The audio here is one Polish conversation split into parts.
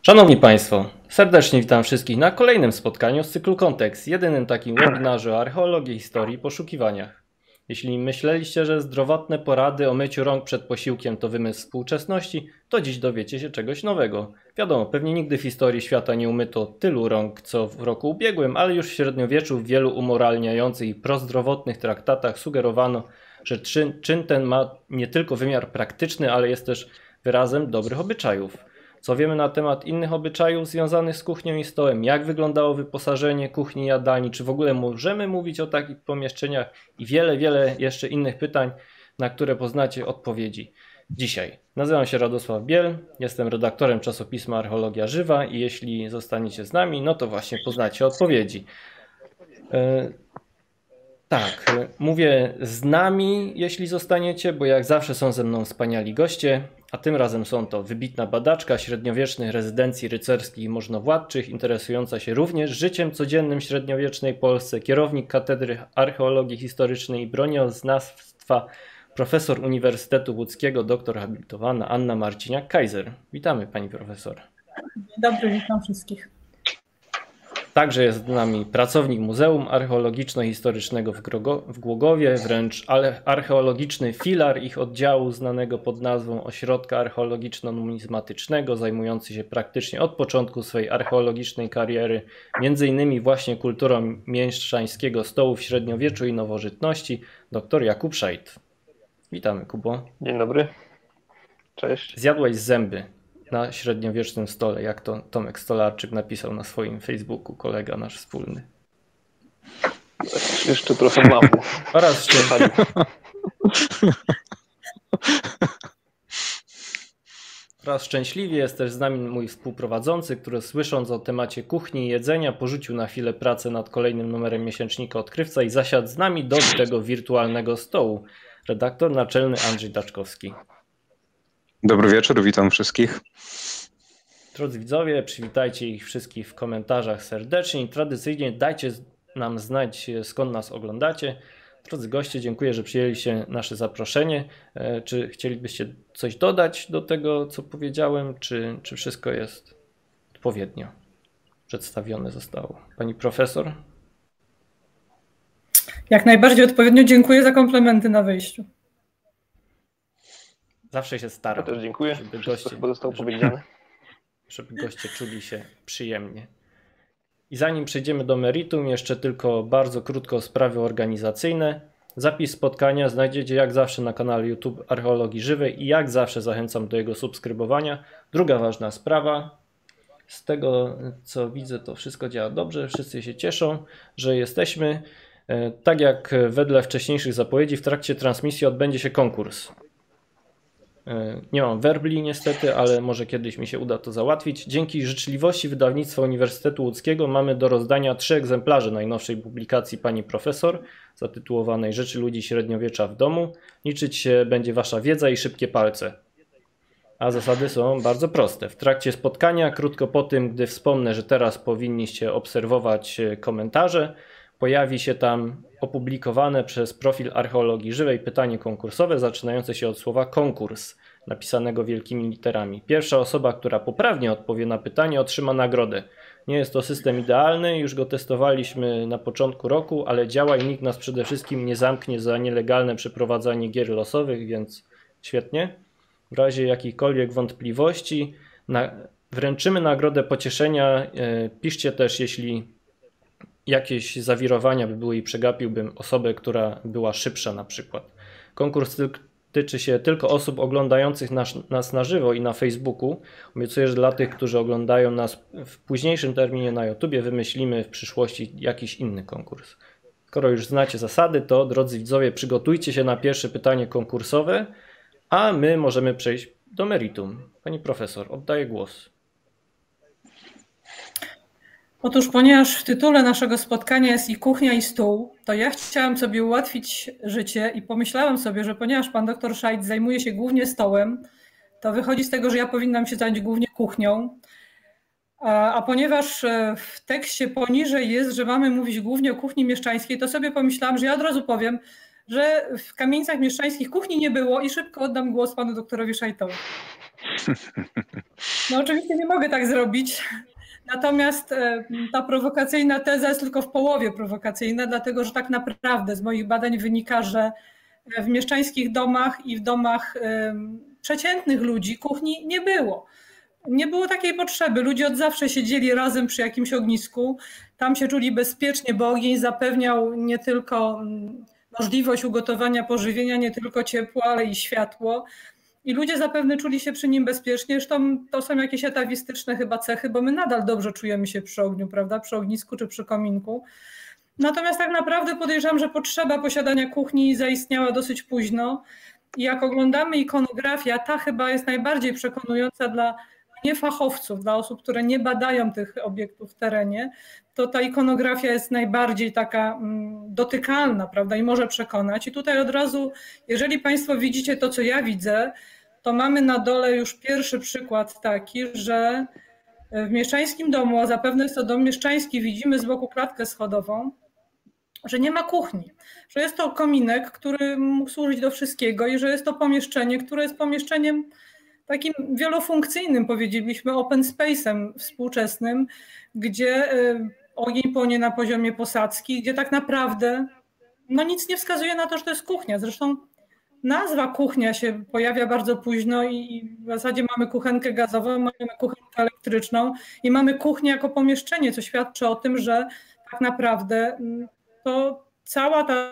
Szanowni Państwo, serdecznie witam wszystkich na kolejnym spotkaniu z cyklu Kontekst, jedynym takim webinarze o archeologii, historii i poszukiwaniach. Jeśli myśleliście, że zdrowotne porady o myciu rąk przed posiłkiem to wymysł współczesności, to dziś dowiecie się czegoś nowego. Wiadomo, pewnie nigdy w historii świata nie umyto tylu rąk co w roku ubiegłym, ale już w średniowieczu w wielu umoralniających i prozdrowotnych traktatach sugerowano, że czyn ten ma nie tylko wymiar praktyczny, ale jest też wyrazem dobrych obyczajów. Co wiemy na temat innych obyczajów związanych z kuchnią i stołem? Jak wyglądało wyposażenie kuchni i jadalni? Czy w ogóle możemy mówić o takich pomieszczeniach? I wiele jeszcze innych pytań, na które poznacie odpowiedzi dzisiaj. Nazywam się Radosław Biel, jestem redaktorem czasopisma Archeologia Żywa i jeśli zostaniecie z nami, no to właśnie poznacie odpowiedzi. Tak, mówię z nami, jeśli zostaniecie, bo jak zawsze są ze mną wspaniali goście, a tym razem są to wybitna badaczka średniowiecznych rezydencji rycerskich i możnowładczych, interesująca się również życiem codziennym w średniowiecznej Polsce, kierownik Katedry Archeologii Historycznej i Broniznawstwa, profesor Uniwersytetu Łódzkiego, doktor habilitowana Anna Marciniak-Kaiser. Witamy pani profesor. Dzień dobry, witam wszystkich. Także jest z nami pracownik Muzeum Archeologiczno-Historycznego w Głogowie, wręcz archeologiczny filar ich oddziału znanego pod nazwą Ośrodka Archeologiczno-Numizmatycznego, zajmujący się praktycznie od początku swojej archeologicznej kariery m.in. właśnie kulturą mieszczańskiego stołu w średniowieczu i nowożytności, dr Jakub Szajd. Witamy, Kubo. Dzień dobry. Cześć. Zjadłeś zęby na średniowiecznym stole, jak to Tomek Stolarczyk napisał na swoim Facebooku, kolega nasz wspólny. Jeszcze trochę mam. Oraz szczęśliwie jest też z nami mój współprowadzący, który słysząc o temacie kuchni i jedzenia porzucił na chwilę pracę nad kolejnym numerem miesięcznika Odkrywca i zasiadł z nami do tego wirtualnego stołu. Redaktor naczelny Andrzej Daczkowski. Dobry wieczór, witam wszystkich. Drodzy widzowie, przywitajcie ich wszystkich w komentarzach serdecznie i tradycyjnie dajcie nam znać, skąd nas oglądacie. Drodzy goście, dziękuję, że przyjęliście nasze zaproszenie. Czy chcielibyście coś dodać do tego, co powiedziałem, czy wszystko jest odpowiednio przedstawione zostało? Pani profesor? Jak najbardziej odpowiednio, dziękuję za komplementy na wyjściu. Zawsze się staram. Ja też dziękuję. Wszystko zostało powiedziane. Żeby goście czuli się przyjemnie. I zanim przejdziemy do meritum, jeszcze tylko bardzo krótko sprawy organizacyjne. Zapis spotkania znajdziecie jak zawsze na kanale YouTube Archeologii Żywej i jak zawsze zachęcam do jego subskrybowania. Druga ważna sprawa. Z tego co widzę, to wszystko działa dobrze. Wszyscy się cieszą, że jesteśmy. Tak jak wedle wcześniejszych zapowiedzi, w trakcie transmisji odbędzie się konkurs. Nie mam werbli niestety, ale może kiedyś mi się uda to załatwić. Dzięki życzliwości wydawnictwa Uniwersytetu Łódzkiego mamy do rozdania 3 egzemplarze najnowszej publikacji pani profesor zatytułowanej Rzeczy ludzi średniowiecza w domu. Liczyć się będzie wasza wiedza i szybkie palce. A zasady są bardzo proste. W trakcie spotkania, krótko po tym, gdy wspomnę, że teraz powinniście obserwować komentarze, pojawi się tam opublikowane przez profil Archeologii Żywej pytanie konkursowe zaczynające się od słowa konkurs, napisanego wielkimi literami. Pierwsza osoba, która poprawnie odpowie na pytanie, otrzyma nagrodę. Nie jest to system idealny, już go testowaliśmy na początku roku, ale działa i nikt nas przede wszystkim nie zamknie za nielegalne przeprowadzanie gier losowych, więc świetnie. W razie jakichkolwiek wątpliwości wręczymy nagrodę pocieszenia. Piszcie też, jeśli jakieś zawirowania by były i przegapiłbym osobę, która była szybsza na przykład. Konkurs tyczy się tylko osób oglądających nas na żywo i na Facebooku. Obiecuję, że dla tych, którzy oglądają nas w późniejszym terminie na YouTubie, wymyślimy w przyszłości jakiś inny konkurs. Skoro już znacie zasady, to drodzy widzowie, przygotujcie się na pierwsze pytanie konkursowe, a my możemy przejść do meritum. Pani profesor, oddaję głos. Otóż ponieważ w tytule naszego spotkania jest i kuchnia, i stół, to ja chciałam sobie ułatwić życie i pomyślałam sobie, że ponieważ pan dr Szajd zajmuje się głównie stołem, to wychodzi z tego, że ja powinnam się zająć głównie kuchnią. A ponieważ w tekście poniżej jest, że mamy mówić głównie o kuchni mieszczańskiej, to sobie pomyślałam, że ja od razu powiem, że w kamienicach mieszczańskich kuchni nie było i szybko oddam głos panu doktorowi Szajdowi. No oczywiście nie mogę tak zrobić. Natomiast ta prowokacyjna teza jest tylko w połowie prowokacyjna, dlatego że tak naprawdę z moich badań wynika, że w mieszczańskich domach i w domach przeciętnych ludzi kuchni nie było. Nie było takiej potrzeby. Ludzie od zawsze siedzieli razem przy jakimś ognisku. Tam się czuli bezpiecznie, bo ogień zapewniał nie tylko możliwość ugotowania pożywienia, nie tylko ciepło, ale i światło. I ludzie zapewne czuli się przy nim bezpiecznie. Zresztą to są jakieś atawistyczne chyba cechy, bo my nadal dobrze czujemy się przy ogniu, prawda? Przy ognisku czy przy kominku. Natomiast tak naprawdę podejrzewam, że potrzeba posiadania kuchni zaistniała dosyć późno. I jak oglądamy ikonografię, a ta chyba jest najbardziej przekonująca dla niefachowców, dla osób, które nie badają tych obiektów w terenie, to ta ikonografia jest najbardziej taka dotykalna, prawda, i może przekonać. I tutaj od razu, jeżeli Państwo widzicie to, co ja widzę, to mamy na dole już pierwszy przykład taki, że w mieszczańskim domu, a zapewne jest to dom mieszczański, widzimy z boku klatkę schodową, że nie ma kuchni, że jest to kominek, który mógł służyć do wszystkiego i że jest to pomieszczenie, które jest pomieszczeniem takim wielofunkcyjnym, powiedzielibyśmy, open space'em współczesnym, gdzie ogień płonie na poziomie posadzki, gdzie tak naprawdę no nic nie wskazuje na to, że to jest kuchnia. Zresztą nazwa kuchnia się pojawia bardzo późno i w zasadzie mamy kuchenkę gazową, mamy kuchenkę elektryczną i mamy kuchnię jako pomieszczenie, co świadczy o tym, że tak naprawdę to cała ta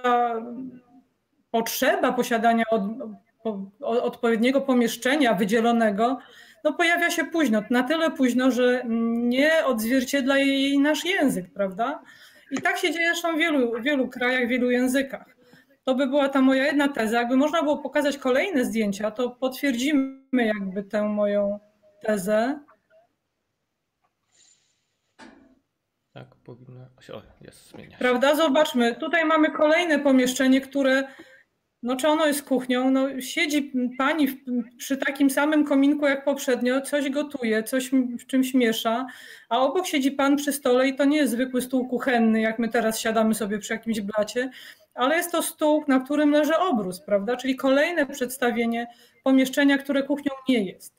potrzeba posiadania odpowiedniego pomieszczenia wydzielonego no pojawia się późno, na tyle późno, że nie odzwierciedla jej nasz język, prawda? I tak się dzieje zresztą w wielu krajach, w wielu językach. To by była ta moja jedna teza. Jakby można było pokazać kolejne zdjęcia, to potwierdzimy jakby tę moją tezę. Tak, powinno się. O, jest, zmienia się. Prawda? Zobaczmy, tutaj mamy kolejne pomieszczenie, które, no czy ono jest kuchnią, no siedzi pani przy takim samym kominku jak poprzednio, coś gotuje, coś w czymś miesza, a obok siedzi pan przy stole i to nie jest zwykły stół kuchenny, jak my teraz siadamy sobie przy jakimś blacie, ale jest to stół, na którym leży obrus, prawda? Czyli kolejne przedstawienie pomieszczenia, które kuchnią nie jest.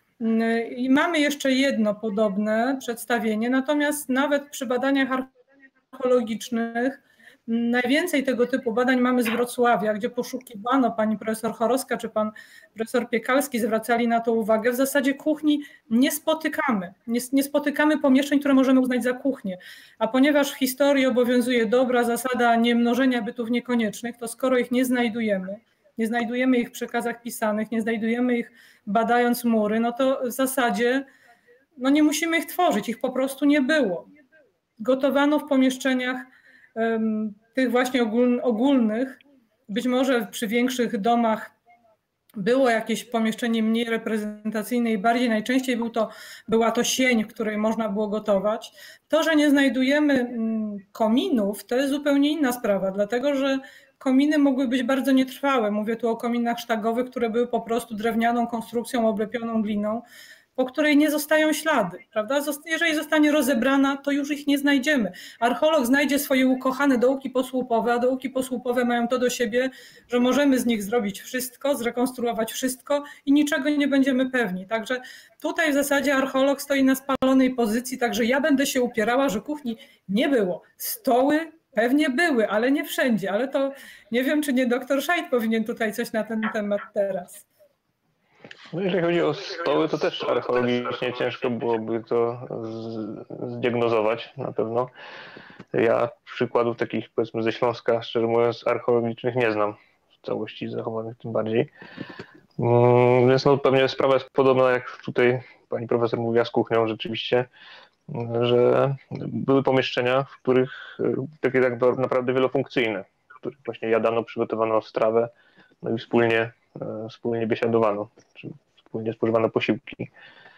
I mamy jeszcze jedno podobne przedstawienie, natomiast nawet przy badaniach archeologicznych najwięcej tego typu badań mamy z Wrocławia, gdzie poszukiwano, pani profesor Chorowska czy pan profesor Piekalski zwracali na to uwagę. W zasadzie kuchni nie spotykamy. Nie spotykamy pomieszczeń, które możemy uznać za kuchnię. A ponieważ w historii obowiązuje dobra zasada niemnożenia bytów niekoniecznych, to skoro ich nie znajdujemy ich w przekazach pisanych, nie znajdujemy ich badając mury, no to w zasadzie no nie musimy ich tworzyć, ich po prostu nie było. Gotowano w pomieszczeniach tych właśnie ogólnych, być może przy większych domach było jakieś pomieszczenie mniej reprezentacyjne i bardziej najczęściej była to sień, w której można było gotować. To, że nie znajdujemy kominów, to jest zupełnie inna sprawa, dlatego że kominy mogły być bardzo nietrwałe. Mówię tu o kominach sztagowych, które były po prostu drewnianą konstrukcją oblepioną gliną, po której nie zostają ślady, prawda? Jeżeli zostanie rozebrana, to już ich nie znajdziemy. Archeolog znajdzie swoje ukochane dołki posłupowe, a dołki posłupowe mają to do siebie, że możemy z nich zrobić wszystko, zrekonstruować wszystko i niczego nie będziemy pewni. Także tutaj w zasadzie archeolog stoi na spalonej pozycji, także ja będę się upierała, że kuchni nie było. Stoły pewnie były, ale nie wszędzie. Ale to nie wiem, czy nie doktor Scheidt powinien tutaj coś na ten temat teraz. No jeżeli chodzi o stoły, to też archeologicznie ciężko byłoby to zdiagnozować na pewno. Ja przykładów takich, powiedzmy, ze Śląska, szczerze mówiąc, archeologicznych nie znam w całości zachowanych tym bardziej. Więc no, pewnie sprawa jest podobna, jak tutaj pani profesor mówiła z kuchnią rzeczywiście, że były pomieszczenia, w których takie tak naprawdę wielofunkcyjne, w których właśnie jadano, przygotowano strawę, no i wspólnie biesiadowano, czy wspólnie spożywano posiłki.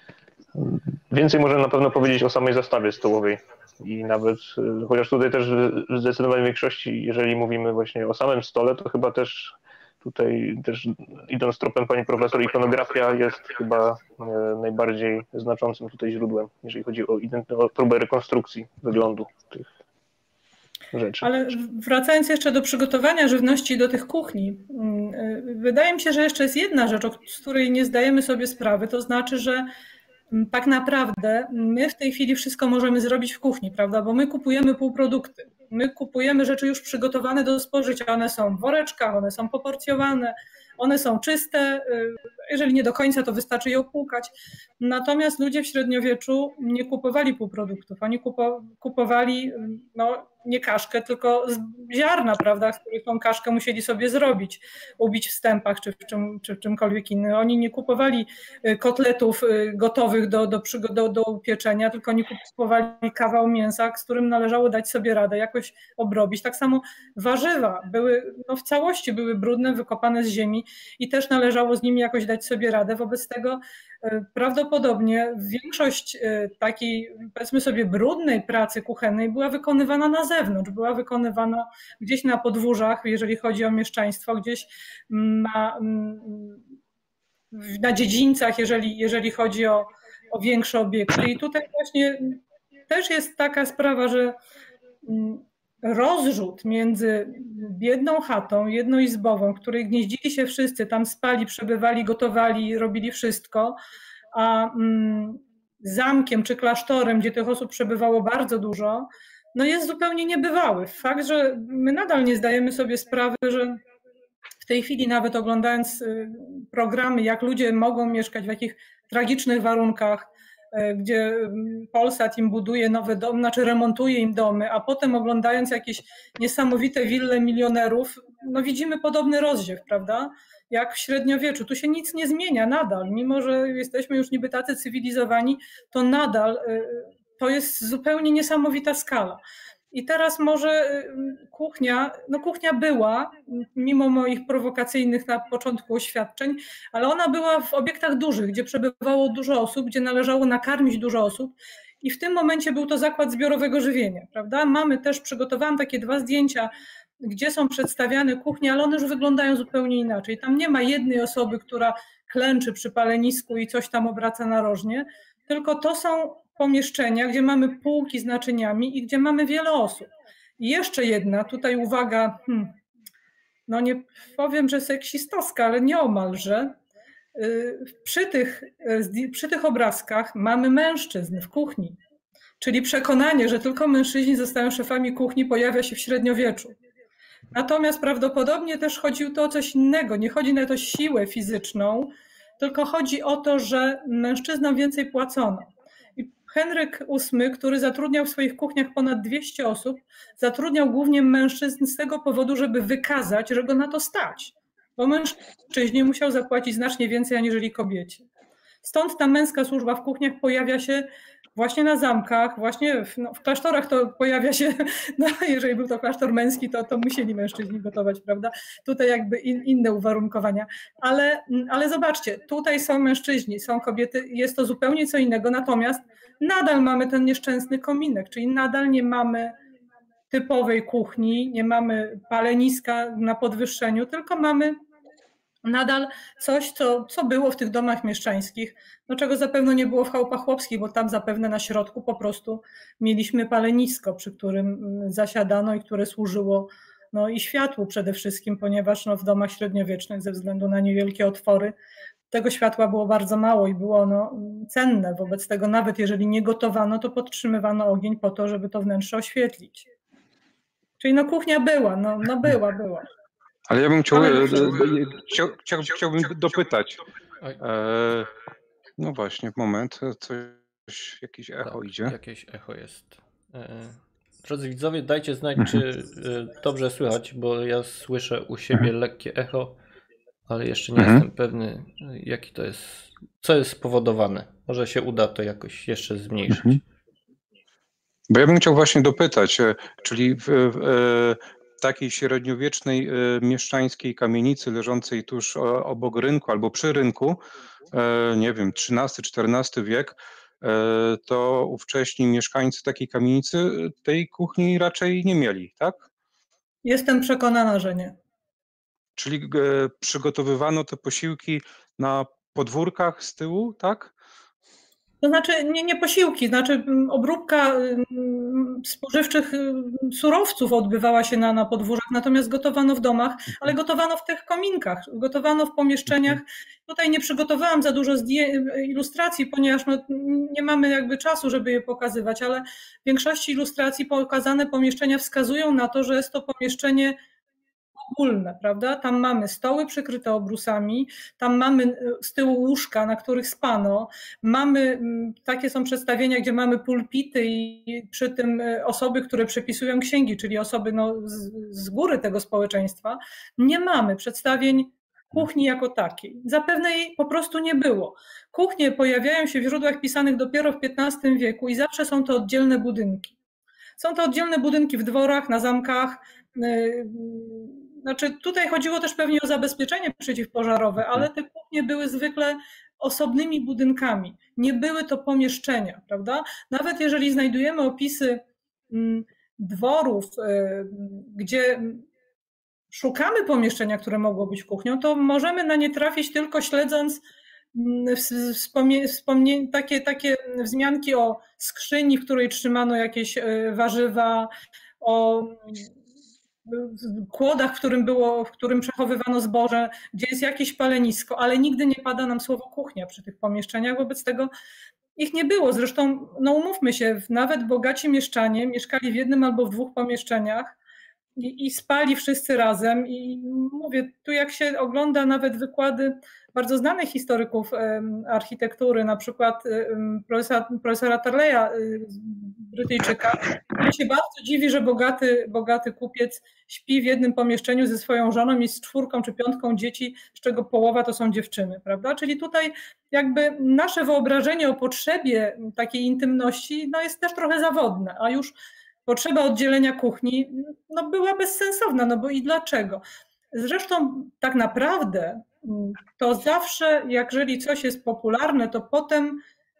Więcej możemy na pewno powiedzieć o samej zastawie stołowej i nawet, chociaż tutaj też w zdecydowanej większości, jeżeli mówimy właśnie o samym stole, to chyba też tutaj idąc tropem pani profesor, ikonografia jest chyba najbardziej znaczącym tutaj źródłem, jeżeli chodzi o próbę rekonstrukcji wyglądu tych. rzeczy. Ale wracając jeszcze do przygotowania żywności do tych kuchni, wydaje mi się, że jeszcze jest jedna rzecz, z której nie zdajemy sobie sprawy, to znaczy, że tak naprawdę my w tej chwili wszystko możemy zrobić w kuchni, prawda? Bo my kupujemy półprodukty, my kupujemy rzeczy już przygotowane do spożycia, one są w woreczkach, one są poporcjowane, one są czyste, jeżeli nie do końca, to wystarczy je opłukać. Natomiast ludzie w średniowieczu nie kupowali półproduktów, oni kupowali nie kaszkę, tylko ziarna, prawda, z których tą kaszkę musieli sobie zrobić, ubić w stępach czy w czymkolwiek innym. Oni nie kupowali kotletów gotowych do upieczenia, tylko oni kupowali kawał mięsa, z którym należało dać sobie radę, jakoś obrobić. Tak samo warzywa były, w całości były brudne, wykopane z ziemi i też należało z nimi jakoś dać sobie radę. Wobec tego prawdopodobnie większość takiej, powiedzmy sobie, brudnej pracy kuchennej była wykonywana na zewnątrz, była wykonywana gdzieś na podwórzach, jeżeli chodzi o mieszczaństwo, gdzieś na dziedzińcach, jeżeli chodzi o większe obiekty. I tutaj właśnie też jest taka sprawa, że rozrzut między biedną chatą jednoizbową, w której gnieździli się wszyscy, tam spali, przebywali, gotowali, robili wszystko, a zamkiem czy klasztorem, gdzie tych osób przebywało bardzo dużo, jest zupełnie niebywały. Fakt, że my nadal nie zdajemy sobie sprawy, że w tej chwili nawet oglądając programy, jak ludzie mogą mieszkać, w jakich tragicznych warunkach, gdzie Polsat im buduje nowe domy, znaczy remontuje im domy, a potem oglądając jakieś niesamowite wille milionerów, widzimy podobny rozziew, prawda? Jak w średniowieczu. Tu się nic nie zmienia nadal, mimo że jesteśmy już niby tacy cywilizowani, to nadal to jest zupełnie niesamowita skala. I teraz może kuchnia była, mimo moich prowokacyjnych na początku oświadczeń, ale ona była w obiektach dużych, gdzie przebywało dużo osób, gdzie należało nakarmić dużo osób i w tym momencie był to zakład zbiorowego żywienia, prawda? Przygotowałam takie 2 zdjęcia, gdzie są przedstawiane kuchnie, ale one już wyglądają zupełnie inaczej. Tam nie ma jednej osoby, która klęczy przy palenisku i coś tam obraca narożnie, tylko to są pomieszczenia, gdzie mamy półki z naczyniami i gdzie mamy wiele osób. I jeszcze jedna, tutaj uwaga, nie powiem, że seksistowska, ale nieomalże. Przy tych obrazkach mamy mężczyzn w kuchni, czyli przekonanie, że tylko mężczyźni zostają szefami kuchni, pojawia się w średniowieczu. Natomiast prawdopodobnie też chodziło to o coś innego. Nie chodzi nawet o siłę fizyczną, tylko chodzi o to, że mężczyznom więcej płacono. Henryk VIII, który zatrudniał w swoich kuchniach ponad 200 osób, zatrudniał głównie mężczyzn z tego powodu, żeby wykazać, że go na to stać. Bo mężczyźnie musiał zapłacić znacznie więcej aniżeli kobiecie. Stąd ta męska służba w kuchniach pojawia się właśnie na zamkach, właśnie w klasztorach to pojawia się, jeżeli był to klasztor męski, to musieli mężczyźni gotować, prawda? Tutaj jakby inne uwarunkowania. Ale zobaczcie, tutaj są mężczyźni, są kobiety, jest to zupełnie co innego, natomiast nadal mamy ten nieszczęsny kominek, czyli nadal nie mamy typowej kuchni, nie mamy paleniska na podwyższeniu, tylko mamy nadal coś, co było w tych domach mieszczańskich, czego zapewne nie było w chałupach chłopskich, bo tam zapewne na środku po prostu mieliśmy palenisko, przy którym zasiadano i które służyło i światłu przede wszystkim, ponieważ w domach średniowiecznych ze względu na niewielkie otwory tego światła było bardzo mało i było ono cenne. Wobec tego nawet jeżeli nie gotowano, to podtrzymywano ogień po to, żeby to wnętrze oświetlić. Czyli kuchnia była, była. Ale ja bym chciałbym dopytać. No właśnie, moment, jakieś echo idzie. Jakieś echo jest. Drodzy widzowie, dajcie znać, czy dobrze słychać, bo ja słyszę u siebie lekkie echo, ale jeszcze nie jestem pewny, jaki to jest, co jest spowodowane. Może się uda to jakoś jeszcze zmniejszyć. Bo ja bym chciał właśnie dopytać, czyli w takiej średniowiecznej mieszczańskiej kamienicy leżącej tuż obok rynku albo przy rynku, nie wiem, XIII-XIV wiek, to ówcześni mieszkańcy takiej kamienicy tej kuchni raczej nie mieli, tak? Jestem przekonana, że nie. Czyli przygotowywano te posiłki na podwórkach z tyłu, tak? To znaczy nie posiłki, znaczy obróbka spożywczych surowców odbywała się na podwórzach, natomiast gotowano w domach, ale gotowano w tych kominkach, gotowano w pomieszczeniach. Tutaj nie przygotowałam za dużo ilustracji, ponieważ no, nie mamy jakby czasu, żeby je pokazywać, ale w większości ilustracji pokazane pomieszczenia wskazują na to, że jest to pomieszczenie ogólne, prawda? Tam mamy stoły przykryte obrusami, tam mamy z tyłu łóżka, na których spano, mamy, takie są przedstawienia, gdzie mamy pulpity i przy tym osoby, które przepisują księgi, czyli osoby no, z góry tego społeczeństwa. Nie mamy przedstawień kuchni jako takiej. Zapewne jej po prostu nie było. Kuchnie pojawiają się w źródłach pisanych dopiero w XV wieku i zawsze są to oddzielne budynki. Są to oddzielne budynki w dworach, na zamkach. Znaczy tutaj chodziło też pewnie o zabezpieczenie przeciwpożarowe, ale te kuchnie były zwykle osobnymi budynkami. Nie były to pomieszczenia, prawda? Nawet jeżeli znajdujemy opisy dworów, gdzie szukamy pomieszczenia, które mogło być kuchnią, to możemy na nie trafić tylko śledząc takie wzmianki o skrzyni, w której trzymano jakieś warzywa, o kłodach, w którym przechowywano zboże, gdzie jest jakieś palenisko, ale nigdy nie pada nam słowo kuchnia przy tych pomieszczeniach, wobec tego ich nie było. Zresztą, no umówmy się, nawet bogaci mieszczanie mieszkali w jednym albo w dwóch pomieszczeniach i spali wszyscy razem. I mówię, tu jak się ogląda nawet wykłady bardzo znanych historyków architektury, na przykład profesora Tarleya, Brytyjczyka, on się bardzo dziwi, że bogaty kupiec śpi w jednym pomieszczeniu ze swoją żoną i z 4 czy 5 dzieci, z czego połowa to są dziewczyny, prawda? Czyli tutaj jakby nasze wyobrażenie o potrzebie takiej intymności no jest też trochę zawodne, a już potrzeba oddzielenia kuchni no była bezsensowna, no bo i dlaczego? Zresztą tak naprawdę to zawsze, jeżeli coś jest popularne, to potem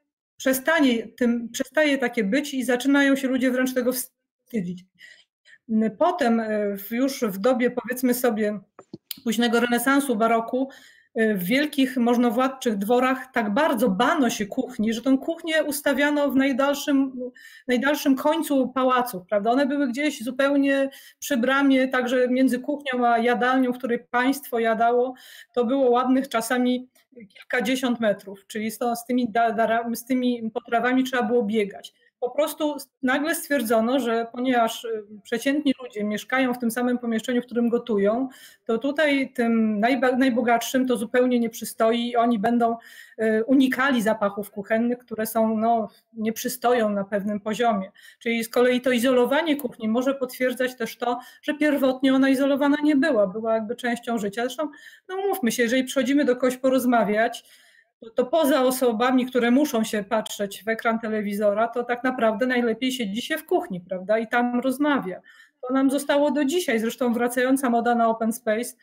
przestaje takie być i zaczynają się ludzie wręcz tego wstydzić. Potem już w dobie, powiedzmy sobie, późnego renesansu, baroku, w wielkich możnowładczych dworach tak bardzo bano się kuchni, że tą kuchnię ustawiano w najdalszym końcu pałaców, prawda? One były gdzieś zupełnie przy bramie, także między kuchnią a jadalnią, w której państwo jadało, to było ładnych czasami kilkadziesiąt metrów, czyli z tymi potrawami trzeba było biegać. Po prostu nagle stwierdzono, że ponieważ przeciętni ludzie mieszkają w tym samym pomieszczeniu, w którym gotują, to tutaj tym najbogatszym to zupełnie nie przystoi i oni będą unikali zapachów kuchennych, które są, no, nie przystoją na pewnym poziomie. Czyli z kolei to izolowanie kuchni może potwierdzać też to, że pierwotnie ona izolowana nie była jakby częścią życia. Zresztą, no mówmy się, jeżeli przychodzimy do kogoś porozmawiać, to poza osobami, które muszą się patrzeć w ekran telewizora, to tak naprawdę najlepiej siedzi się w kuchni, prawda, i tam rozmawia. To nam zostało do dzisiaj, zresztą wracająca moda na open space,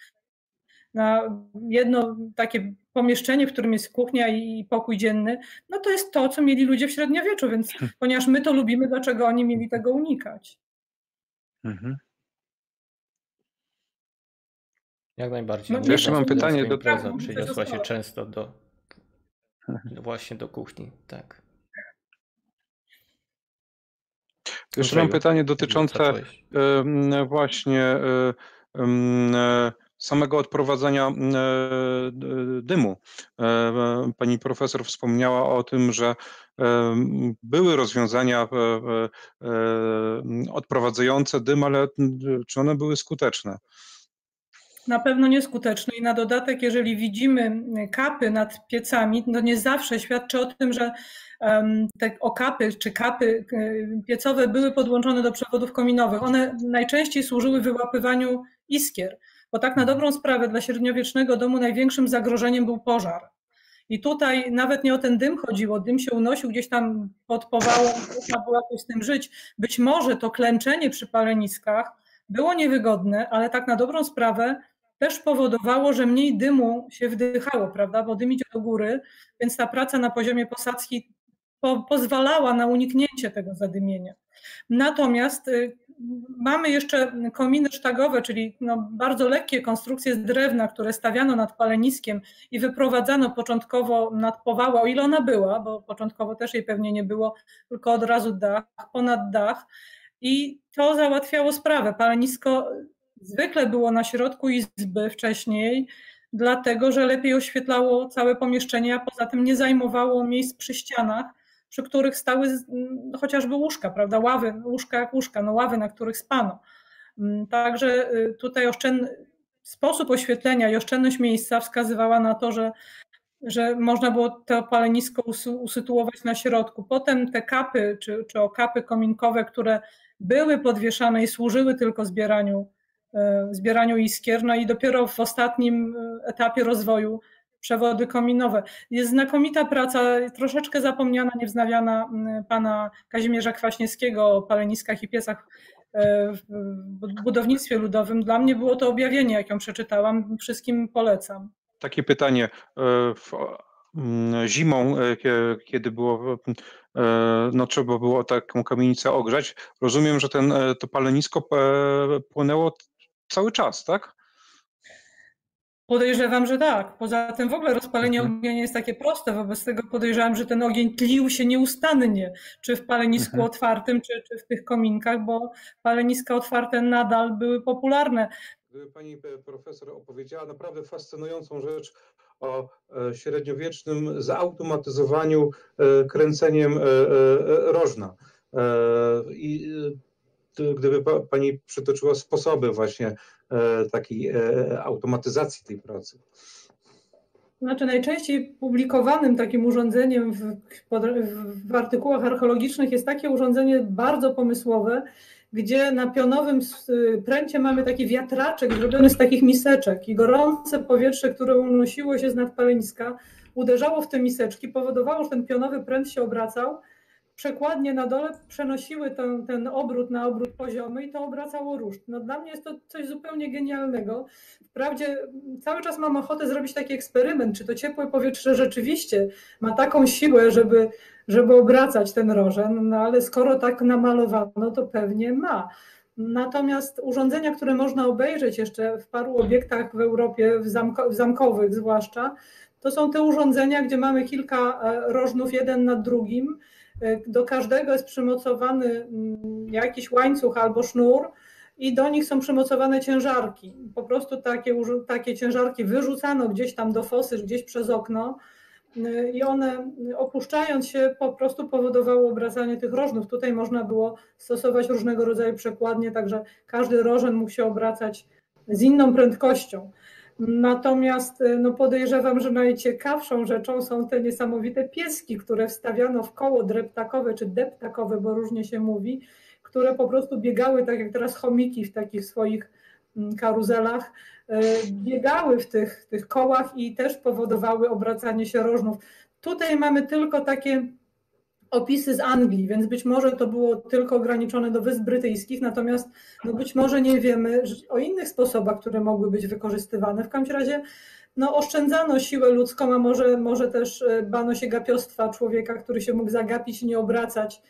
na jedno takie pomieszczenie, w którym jest kuchnia i pokój dzienny, no to jest to, co mieli ludzie w średniowieczu, więc ponieważ my to lubimy, dlaczego oni mieli tego unikać? Jak najbardziej. No, jeszcze mam pytanie do impreza przyniosła się często właśnie do kuchni, tak. Jeszcze mam pytanie dotyczące właśnie samego odprowadzania dymu. Pani profesor wspomniała o tym, że były rozwiązania odprowadzające dym, ale czy one były skuteczne? Na pewno nieskuteczny i na dodatek, jeżeli widzimy kapy nad piecami, to nie zawsze świadczy o tym, że te okapy czy kapy piecowe były podłączone do przewodów kominowych. One najczęściej służyły wyłapywaniu iskier, bo tak na dobrą sprawę dla średniowiecznego domu największym zagrożeniem był pożar. I tutaj nawet nie o ten dym chodziło, dym się unosił gdzieś tam pod powałą, można było jakoś z tym żyć. Być może to klęczenie przy paleniskach było niewygodne, ale tak na dobrą sprawę też powodowało, że mniej dymu się wdychało, prawda, bo dym idzie do góry, więc ta praca na poziomie posadzki pozwalała na uniknięcie tego zadymienia. Natomiast mamy jeszcze kominy sztagowe, czyli no bardzo lekkie konstrukcje z drewna, które stawiano nad paleniskiem i wyprowadzano początkowo nad powałę, o ile ona była, bo początkowo też jej pewnie nie było, tylko od razu dach, ponad dach. I to załatwiało sprawę. Palenisko zwykle było na środku izby wcześniej, dlatego że lepiej oświetlało całe pomieszczenie, a poza tym nie zajmowało miejsc przy ścianach, przy których stały chociażby łóżka, prawda? Łóżka jak łóżka, no ławy, na których spano. Także tutaj sposób oświetlenia i oszczędność miejsca wskazywała na to, że można było to palenisko usytuować na środku. Potem te kapy czy okapy kominkowe, które były podwieszane i służyły tylko zbieraniu iskier, no i dopiero w ostatnim etapie rozwoju przewody kominowe. Jest znakomita praca, troszeczkę zapomniana, niewznawiana pana Kazimierza Kwaśniewskiego o paleniskach i piecach w budownictwie ludowym. Dla mnie było to objawienie, jak ją przeczytałam. Wszystkim polecam. Takie pytanie. Zimą, kiedy było, no trzeba było taką kamienicę ogrzać, rozumiem, że to palenisko płonęło cały czas, tak? Podejrzewam, że tak. Poza tym w ogóle rozpalenie ognia nie jest takie proste, wobec tego podejrzewam, że ten ogień tlił się nieustannie, czy w palenisku otwartym, czy w tych kominkach, bo paleniska otwarte nadal były popularne. Pani profesor opowiedziała naprawdę fascynującą rzecz o średniowiecznym zautomatyzowaniu kręceniem rożna. I gdyby pani przytoczyła sposoby właśnie takiej automatyzacji tej pracy. Znaczy najczęściej publikowanym takim urządzeniem w artykułach archeologicznych jest takie urządzenie bardzo pomysłowe, gdzie na pionowym pręcie mamy taki wiatraczek zrobiony z takich miseczek i gorące powietrze, które unosiło się z nadpaleniska, uderzało w te miseczki, powodowało, że ten pionowy pręt się obracał. Przekładnie na dole przenosiły ten obrót na obrót poziomy i to obracało ruszt. No dla mnie jest to coś zupełnie genialnego. Wprawdzie cały czas mam ochotę zrobić taki eksperyment, czy to ciepłe powietrze rzeczywiście ma taką siłę, żeby obracać ten rożen, no ale skoro tak namalowano, to pewnie ma. Natomiast urządzenia, które można obejrzeć jeszcze w paru obiektach w Europie, w zamkowych zwłaszcza, to są te urządzenia, gdzie mamy kilka rożnów jeden nad drugim. Do każdego jest przymocowany jakiś łańcuch albo sznur i do nich są przymocowane ciężarki. Po prostu takie ciężarki wyrzucano gdzieś tam do fosy, gdzieś przez okno i one opuszczając się po prostu powodowało obracanie tych rożnów. Tutaj można było stosować różnego rodzaju przekładnie, także każdy rożen mógł się obracać z inną prędkością. Natomiast no podejrzewam, że najciekawszą rzeczą są te niesamowite pieski, które wstawiano w koło dreptakowe czy deptakowe, bo różnie się mówi, które po prostu biegały, tak jak teraz chomiki w takich swoich karuzelach, biegały w tych kołach i też powodowały obracanie się rożnów. Tutaj mamy tylko takie opisy z Anglii, więc być może to było tylko ograniczone do Wysp Brytyjskich, natomiast no być może nie wiemy o innych sposobach, które mogły być wykorzystywane. W każdym razie no, oszczędzano siłę ludzką, a może też bano się gapiostwa człowieka, który się mógł zagapić i nie obracać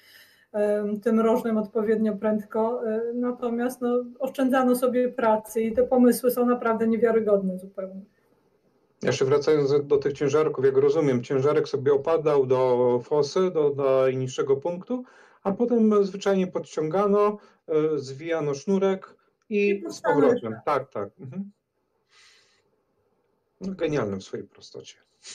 tym rożnem odpowiednio prędko. Natomiast no, oszczędzano sobie pracy i te pomysły są naprawdę niewiarygodne zupełnie. Jeszcze wracając do tych ciężarków, jak rozumiem, ciężarek sobie opadał do fosy, do najniższego punktu, a potem zwyczajnie podciągano, zwijano sznurek i z powrotem. Tak. Mhm. No, genialne w swojej prostocie.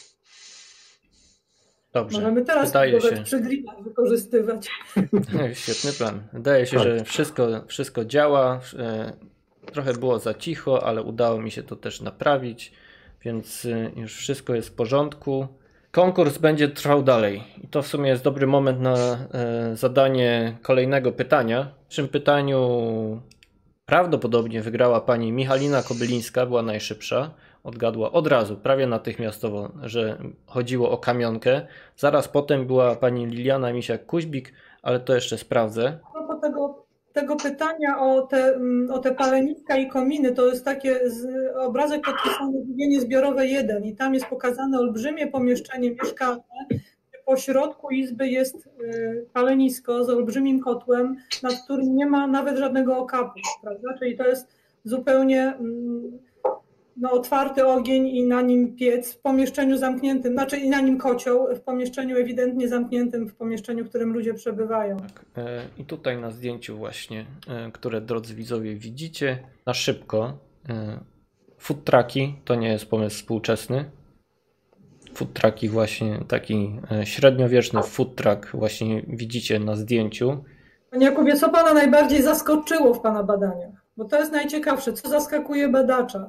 Dobrze. Możemy teraz przy grillach wykorzystywać. Świetny plan. Wydaje się, że wszystko działa. Trochę było za cicho, ale udało mi się to też naprawić, więc już wszystko jest w porządku. Konkurs będzie trwał dalej i to w sumie jest dobry moment na zadanie kolejnego pytania. W tym pytaniu prawdopodobnie wygrała pani Michalina Kobylińska, była najszybsza. Odgadła od razu, prawie natychmiastowo, że chodziło o kamionkę. Zaraz potem była pani Liliana Misiak-Kuźbik, ale to jeszcze sprawdzę. A propos tego pytania o te paleniska i kominy, to jest takie obrazek podpisany Żywienie Zbiorowe 1 i tam jest pokazane olbrzymie pomieszczenie mieszkalne, gdzie po środku izby jest palenisko z olbrzymim kotłem, nad którym nie ma nawet żadnego okapu, prawda? Czyli to jest zupełnie otwarty ogień i na nim piec w pomieszczeniu zamkniętym, znaczy i na nim kocioł w pomieszczeniu ewidentnie zamkniętym, w pomieszczeniu, w którym ludzie przebywają. Tak. I tutaj na zdjęciu właśnie, które drodzy widzowie widzicie, na szybko, food trucki to nie jest pomysł współczesny. Food trucki właśnie, taki średniowieczny food truck właśnie widzicie na zdjęciu. Panie Jakubie, co Pana najbardziej zaskoczyło w Pana badaniach? Bo to jest najciekawsze, co zaskakuje badacza?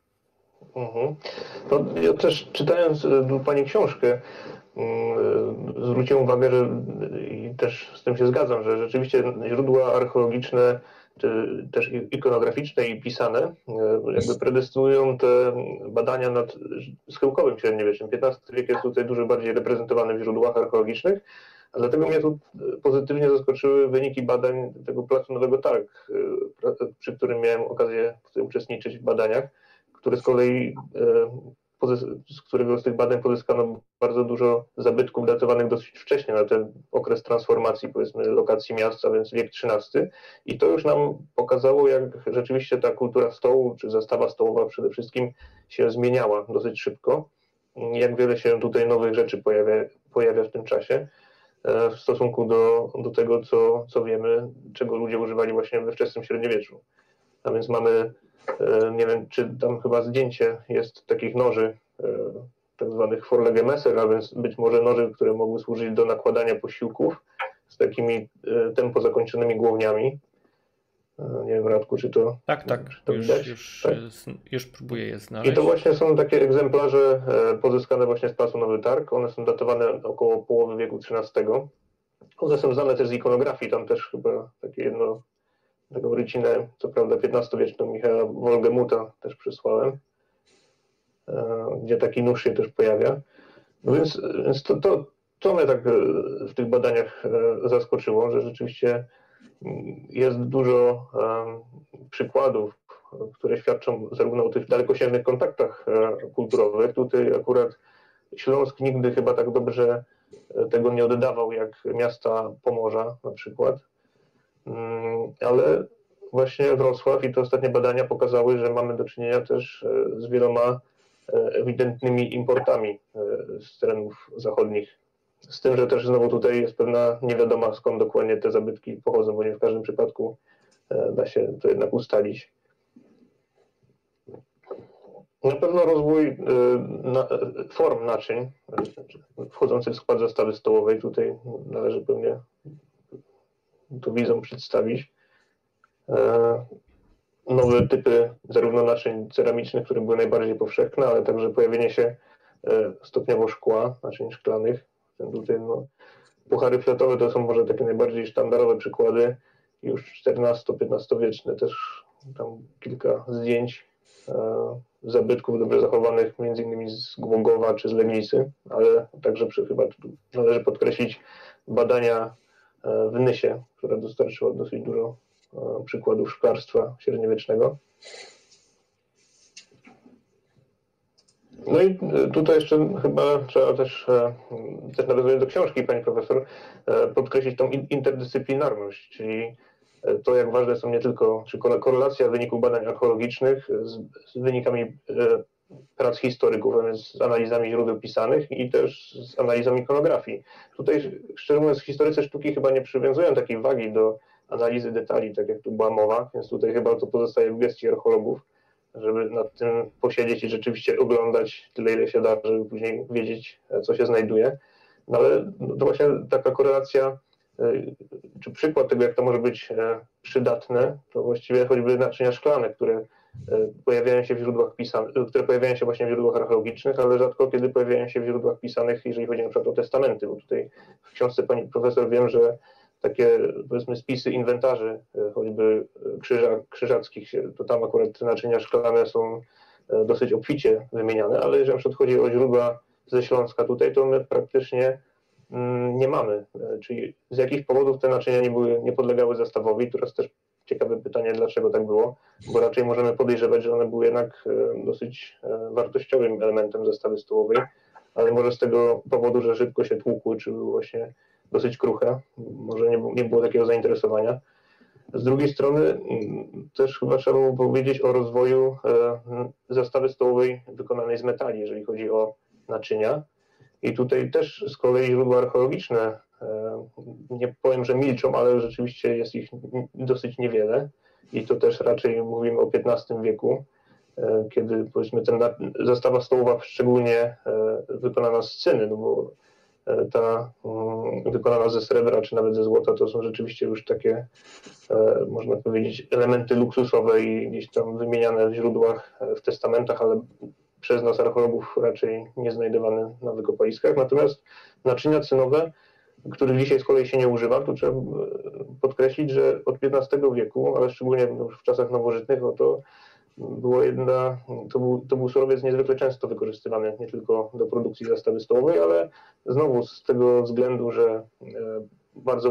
To ja też czytając Pani książkę zwróciłem uwagę, że i też z tym się zgadzam, że rzeczywiście źródła archeologiczne czy też ikonograficzne i pisane jakby predestynują te badania nad schyłkowym średniowieczem. XV wiek jest tutaj dużo bardziej reprezentowany w źródłach archeologicznych, a dlatego mnie tu pozytywnie zaskoczyły wyniki badań tego Placu Nowego Targ, przy którym miałem okazję uczestniczyć w badaniach, które z kolei, z którego z tych badań pozyskano bardzo dużo zabytków datowanych dosyć wcześnie na ten okres transformacji, powiedzmy, lokacji miasta, więc wiek XIII. I to już nam pokazało, jak rzeczywiście ta kultura stołu, czy zastawa stołowa przede wszystkim się zmieniała dosyć szybko. Jak wiele się tutaj nowych rzeczy pojawia w tym czasie w stosunku do tego, co wiemy, czego ludzie używali właśnie we wczesnym średniowieczu. A więc mamy, nie wiem, czy tam chyba zdjęcie jest takich noży, tak zwanych Vorlegemesser, a więc być może noży, które mogły służyć do nakładania posiłków z takimi tempo zakończonymi głowniami. Nie wiem, Radku, czy to Tak, czy to widać? już próbuję je znaleźć. I to właśnie są takie egzemplarze pozyskane właśnie z Placu Nowy Targ. One są datowane około połowy wieku XIII. One są znane też z ikonografii, tam też chyba takie taką rycinę, co prawda XV-wieczną Michała Wolgemuta też przysłałem, gdzie taki nóż się też pojawia. No więc to mnie tak w tych badaniach zaskoczyło, że rzeczywiście jest dużo przykładów, które świadczą zarówno o tych dalekosiężnych kontaktach kulturowych. Tutaj akurat Śląsk nigdy chyba tak dobrze tego nie oddawał jak miasta Pomorza na przykład. Ale właśnie Wrocław i te ostatnie badania pokazały, że mamy do czynienia też z wieloma ewidentnymi importami z terenów zachodnich. Z tym, że też znowu tutaj jest pewna niewiadoma, skąd dokładnie te zabytki pochodzą, bo nie w każdym przypadku da się to jednak ustalić. Na pewno rozwój form naczyń wchodzących w skład zastawy stołowej tutaj należy pewnie to widzom przedstawić. Nowe typy zarówno naczyń ceramicznych, które były najbardziej powszechne, ale także pojawienie się stopniowo szkła, naczyń szklanych. Tutaj puchary fioletowe to są może takie najbardziej sztandarowe przykłady, już XIV-XV wieczne, też tam kilka zdjęć zabytków dobrze zachowanych, między innymi z Głogowa czy z Legnicy, ale także chyba należy podkreślić badania w Nysie, która dostarczyła dosyć dużo przykładów szklarstwa średniowiecznego. No i tutaj jeszcze chyba trzeba też nawiązując do książki pani profesor, podkreślić tą interdyscyplinarność, czyli to, jak ważne są nie tylko, czy korelacja wyników badań archeologicznych z wynikami prac historyków, a więc z analizami źródeł pisanych i też z analizą ikonografii. Tutaj, szczerze mówiąc, historycy sztuki chyba nie przywiązują takiej wagi do analizy detali, tak jak tu była mowa, więc tutaj chyba to pozostaje w gestii archeologów, żeby nad tym posiedzieć i rzeczywiście oglądać tyle, ile się da, żeby później wiedzieć, co się znajduje. No ale to właśnie taka korelacja, czy przykład tego, jak to może być przydatne, to właściwie choćby naczynia szklane, które pojawiają się w źródłach pisanych, które pojawiają się właśnie w źródłach archeologicznych, ale rzadko kiedy pojawiają się w źródłach pisanych, jeżeli chodzi na przykład o testamenty, bo tutaj w książce pani profesor wiem, że takie, powiedzmy, spisy inwentarzy, choćby krzyżackich, to tam akurat te naczynia szklane są dosyć obficie wymieniane, ale jeżeli na przykład chodzi o źródła ze Śląska tutaj, to my praktycznie nie mamy. Czyli z jakich powodów te naczynia nie podlegały zastawowi? Teraz też ciekawe pytanie, dlaczego tak było, bo raczej możemy podejrzewać, że one były jednak dosyć wartościowym elementem zastawy stołowej. ale może z tego powodu, że szybko się tłukły, czy były właśnie dosyć kruche, może nie było takiego zainteresowania. Z drugiej strony też chyba trzeba było powiedzieć o rozwoju zastawy stołowej wykonanej z metali, jeżeli chodzi o naczynia. I tutaj też z kolei źródła archeologiczne, nie powiem, że milczą, ale rzeczywiście jest ich dosyć niewiele. I to też raczej mówimy o XV wieku, kiedy powiedzmy zastawa stołowa szczególnie wykonana z cyny, no bo ta wykonana ze srebra czy nawet ze złota to są rzeczywiście już takie, można powiedzieć, elementy luksusowe i gdzieś tam wymieniane w źródłach, w testamentach, ale przez nas archeologów raczej nie znajdowane na wykopaliskach. Natomiast naczynia cynowe, których dzisiaj z kolei się nie używa, tu trzeba podkreślić, że od XV wieku, ale szczególnie w czasach nowożytnych, to był surowiec niezwykle często wykorzystywany nie tylko do produkcji zastawy stołowej, ale znowu z tego względu, że bardzo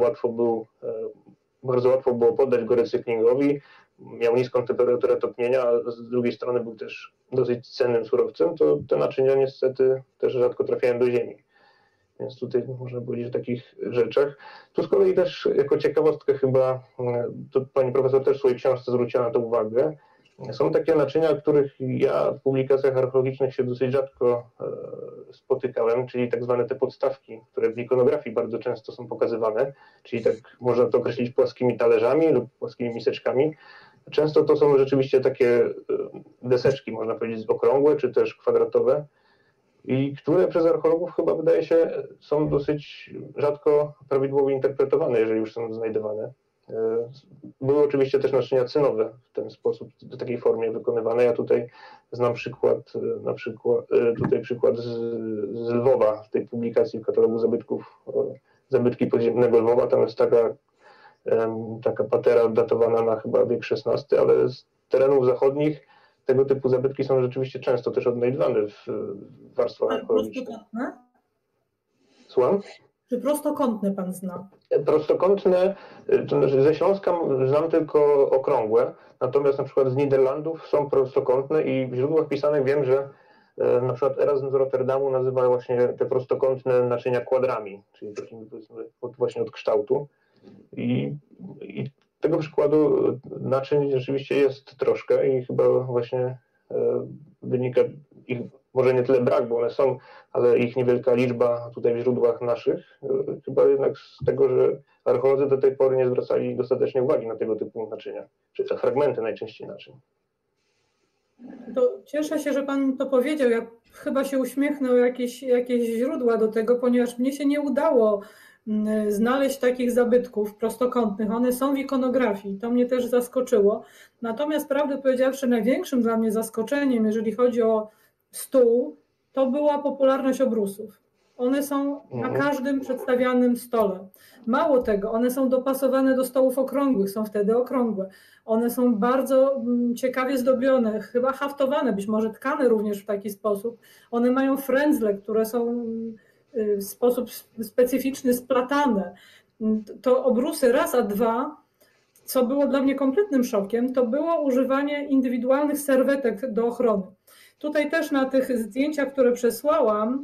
łatwo było poddać go recyklingowi, miał niską temperaturę topnienia, a z drugiej strony był też dosyć cennym surowcem, to te naczynia niestety też rzadko trafiają do ziemi. Więc tutaj można powiedzieć o takich rzeczach. Tu z kolei też jako ciekawostkę chyba, to pani profesor też w swojej książce zwróciła na to uwagę, są takie naczynia, których ja w publikacjach archeologicznych się dosyć rzadko spotykałem, czyli tak zwane te podstawki, które w ikonografii bardzo często są pokazywane, czyli tak można to określić płaskimi talerzami lub płaskimi miseczkami. Często to są rzeczywiście takie deseczki, można powiedzieć, okrągłe czy też kwadratowe i które przez archeologów chyba wydaje się są dosyć rzadko prawidłowo interpretowane, jeżeli już są znajdowane. Były oczywiście też naczynia cynowe w ten sposób, w takiej formie wykonywane. Ja tutaj znam przykład z Lwowa, w tej publikacji w katalogu zabytków, zabytki podziemnego Lwowa. Tam jest taka patera datowana na chyba wiek XVI, ale z terenów zachodnich tego typu zabytki są rzeczywiście często też odnajdywane w warstwach archeologicznych. Prostokątne? Słucham? Czy prostokątne pan zna? Prostokątne, to znaczy ze Śląska znam tylko okrągłe, natomiast na przykład z Niderlandów są prostokątne i w źródłach pisanych wiem, że na przykład Erasm z Rotterdamu nazywa właśnie te prostokątne naczynia kwadrami, czyli takimi powiedzmy właśnie od kształtu. I tego przykładu naczyń rzeczywiście jest troszkę i chyba właśnie wynika ich może nie tyle brak, bo one są, ale ich niewielka liczba tutaj w źródłach naszych, chyba jednak z tego, że archeolodzy do tej pory nie zwracali dostatecznie uwagi na tego typu naczynia, czy fragmenty najczęściej naczyń. To cieszę się, że pan to powiedział. Ja chyba się uśmiechnę o jakieś źródła do tego, ponieważ mnie się nie udało znaleźć takich zabytków prostokątnych. One są w ikonografii. To mnie też zaskoczyło. Natomiast prawdę powiedziawszy, największym dla mnie zaskoczeniem, jeżeli chodzi o stół, to była popularność obrusów. One są na każdym przedstawianym stole. Mało tego, one są dopasowane do stołów okrągłych, są wtedy okrągłe. One są bardzo ciekawie zdobione, chyba haftowane, być może tkane również w taki sposób. One mają frędzle, które są w sposób specyficzny splatane. To obrusy raz, a dwa, co było dla mnie kompletnym szokiem, to było używanie indywidualnych serwetek do ochrony. Tutaj też na tych zdjęciach, które przesłałam,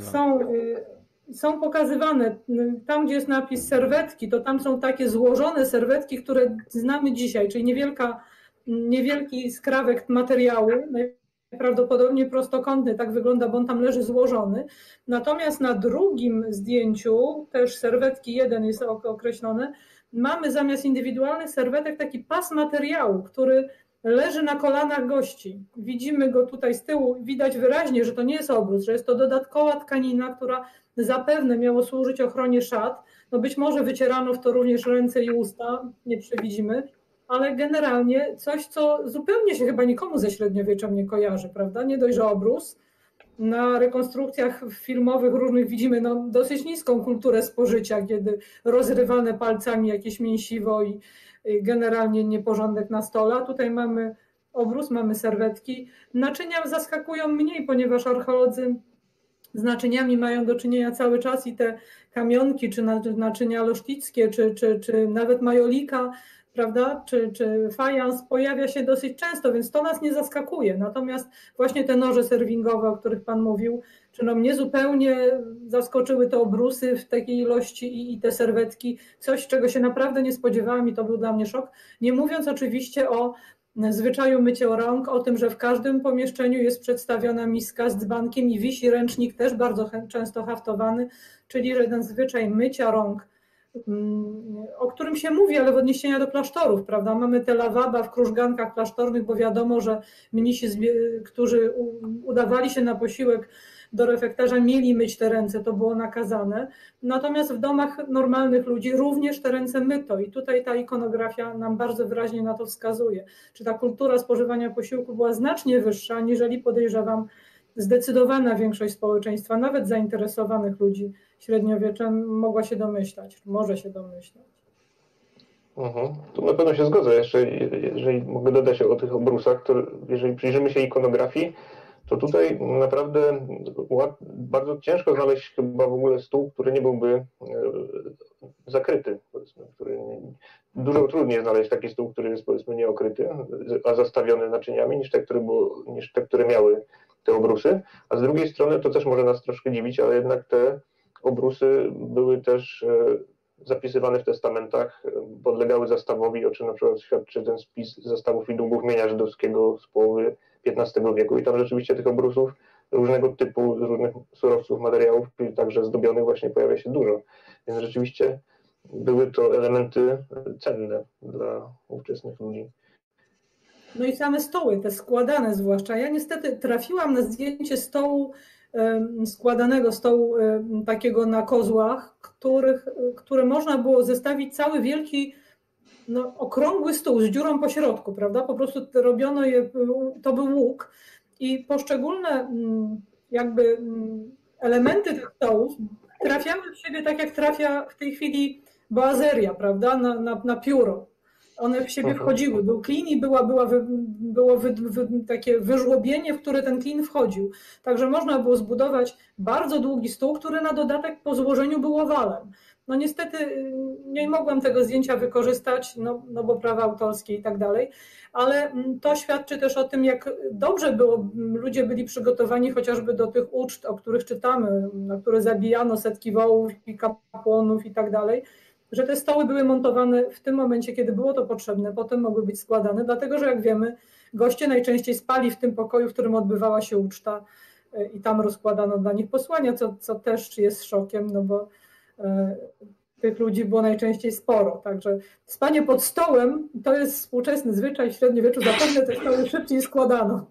są pokazywane. Tam, gdzie jest napis serwetki, to tam są takie złożone serwetki, które znamy dzisiaj, czyli niewielki skrawek materiału, najprawdopodobniej prostokątny, tak wygląda, bo on tam leży złożony. Natomiast na drugim zdjęciu, też serwetki 1 jest określone, mamy zamiast indywidualnych serwetek taki pas materiału, który leży na kolanach gości. Widzimy go tutaj z tyłu, widać wyraźnie, że to nie jest obrus, że jest to dodatkowa tkanina, która zapewne miała służyć ochronie szat. No być może wycierano w to również ręce i usta, nie przewidzimy, ale generalnie coś, co zupełnie się chyba nikomu ze średniowieczem nie kojarzy, prawda? Nie dość, że obrus. Na rekonstrukcjach filmowych różnych widzimy dosyć niską kulturę spożycia, kiedy rozrywane palcami jakieś mięsiwo i generalnie nieporządek na stole. A tutaj mamy obrus, mamy serwetki. Naczynia zaskakują mniej, ponieważ archeolodzy z naczyniami mają do czynienia cały czas i te kamionki, czy naczynia losztickie, czy nawet majolika prawda, czy fajans pojawia się dosyć często, więc to nas nie zaskakuje. Natomiast właśnie te noże serwingowe, o których Pan mówił, czy no mnie zupełnie zaskoczyły te obrusy w takiej ilości i te serwetki, coś, czego się naprawdę nie spodziewałam i to był dla mnie szok. Nie mówiąc oczywiście o zwyczaju mycia rąk, o tym, że w każdym pomieszczeniu jest przedstawiona miska z dzbankiem i wisi ręcznik, też bardzo często haftowany, czyli że ten zwyczaj mycia rąk, o którym się mówi, ale w odniesieniu do klasztorów, prawda? Mamy te lawaba w krużgankach klasztornych, bo wiadomo, że mnisi, którzy udawali się na posiłek do refektarza, mieli myć te ręce, to było nakazane. Natomiast w domach normalnych ludzi również te ręce myto i tutaj ta ikonografia nam bardzo wyraźnie na to wskazuje. Czy ta kultura spożywania posiłku była znacznie wyższa, aniżeli podejrzewam zdecydowana większość społeczeństwa, nawet zainteresowanych ludzi średniowieczem mogła się domyślać, może się domyślać. Tu na pewno się zgodzę. Jeszcze, jeżeli mogę dodać o tych obrusach, to jeżeli przyjrzymy się ikonografii, to tutaj naprawdę bardzo ciężko znaleźć chyba w ogóle stół, który nie byłby zakryty. Dużo trudniej znaleźć taki stół, który jest powiedzmy nieokryty, a zastawiony naczyniami, niż te, które miały te obrusy. A z drugiej strony to też może nas troszkę dziwić, ale jednak te obrusy były też zapisywane w testamentach, podlegały zastawowi, o czym na przykład świadczy ten spis zastawów i długów mienia żydowskiego z połowy XV wieku i tam rzeczywiście tych obrusów różnego typu, z różnych surowców, materiałów, także zdobionych właśnie pojawia się dużo. Więc rzeczywiście były to elementy cenne dla ówczesnych ludzi. No i same stoły, te składane zwłaszcza. Ja niestety trafiłam na zdjęcie stołu, składanego stołu takiego na kozłach, które można było zestawić cały wielki, no, okrągły stół z dziurą po środku, prawda? Po prostu robiono je, to był łuk i poszczególne jakby elementy tych stołów trafiały w siebie tak, jak trafia w tej chwili boazeria, prawda? Na pióro. One w siebie wchodziły. Był klin i było takie wyżłobienie, w które ten klin wchodził. Także można było zbudować bardzo długi stół, który na dodatek po złożeniu był owalem. No niestety nie mogłam tego zdjęcia wykorzystać, no bo prawa autorskie i tak dalej, ale to świadczy też o tym, jak dobrze ludzie byli przygotowani chociażby do tych uczt, o których czytamy, na które zabijano setki wołów i kapłanów i tak dalej, że te stoły były montowane w tym momencie, kiedy było to potrzebne, potem mogły być składane, dlatego że jak wiemy, goście najczęściej spali w tym pokoju, w którym odbywała się uczta i tam rozkładano dla nich posłania, co też jest szokiem, no bo tych ludzi było najczęściej sporo, także spanie pod stołem to jest współczesny zwyczaj w średniowieczu, zapewne te stoły szybciej składano.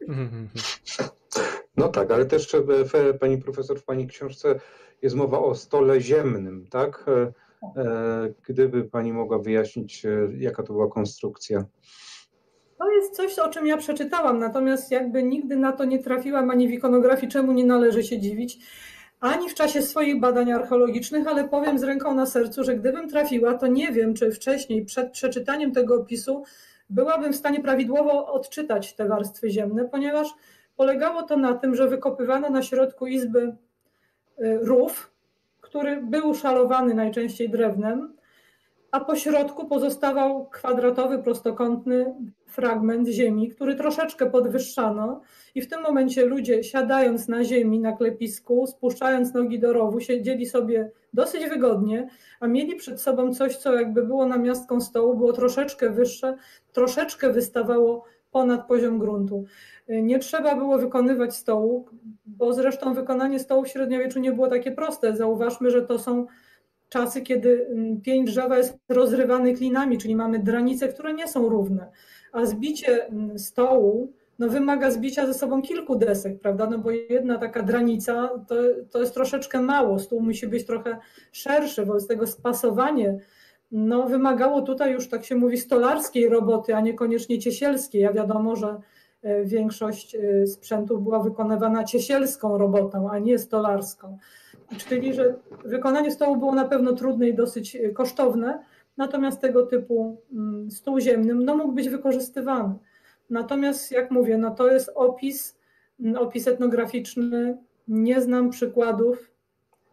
No tak, ale też pani profesor w pani książce jest mowa o stole ziemnym, tak? Gdyby pani mogła wyjaśnić, jaka to była konstrukcja. To jest coś, o czym ja przeczytałam, natomiast jakby nigdy na to nie trafiłam, ani w ikonografii, czemu nie należy się dziwić, ani w czasie swoich badań archeologicznych, ale powiem z ręką na sercu, że gdybym trafiła, to nie wiem, czy wcześniej, przed przeczytaniem tego opisu, byłabym w stanie prawidłowo odczytać te warstwy ziemne, ponieważ polegało to na tym, że wykopywano na środku izby rów, który był szalowany najczęściej drewnem, a po środku pozostawał kwadratowy, prostokątny fragment ziemi, który troszeczkę podwyższano i w tym momencie ludzie, siadając na ziemi, na klepisku, spuszczając nogi do rowu, siedzieli sobie dosyć wygodnie, a mieli przed sobą coś, co jakby było namiastką stołu, było troszeczkę wyższe, troszeczkę wystawało ponad poziom gruntu. Nie trzeba było wykonywać stołu, bo zresztą wykonanie stołu w średniowieczu nie było takie proste. Zauważmy, że to są czasy, kiedy pień drzewa jest rozrywany klinami, czyli mamy dranice, które nie są równe, a zbicie stołu wymaga zbicia ze sobą kilku desek, prawda? No bo jedna taka dranica to jest troszeczkę mało, stół musi być trochę szerszy, wobec tego spasowanie wymagało tutaj już, tak się mówi, stolarskiej roboty, a niekoniecznie ciesielskiej, a wiadomo, że większość sprzętów była wykonywana ciesielską robotą, a nie stolarską. Czyli, że wykonanie stołu było na pewno trudne i dosyć kosztowne, natomiast tego typu stół ziemny mógł być wykorzystywany. Natomiast, jak mówię, to jest opis etnograficzny, nie znam przykładów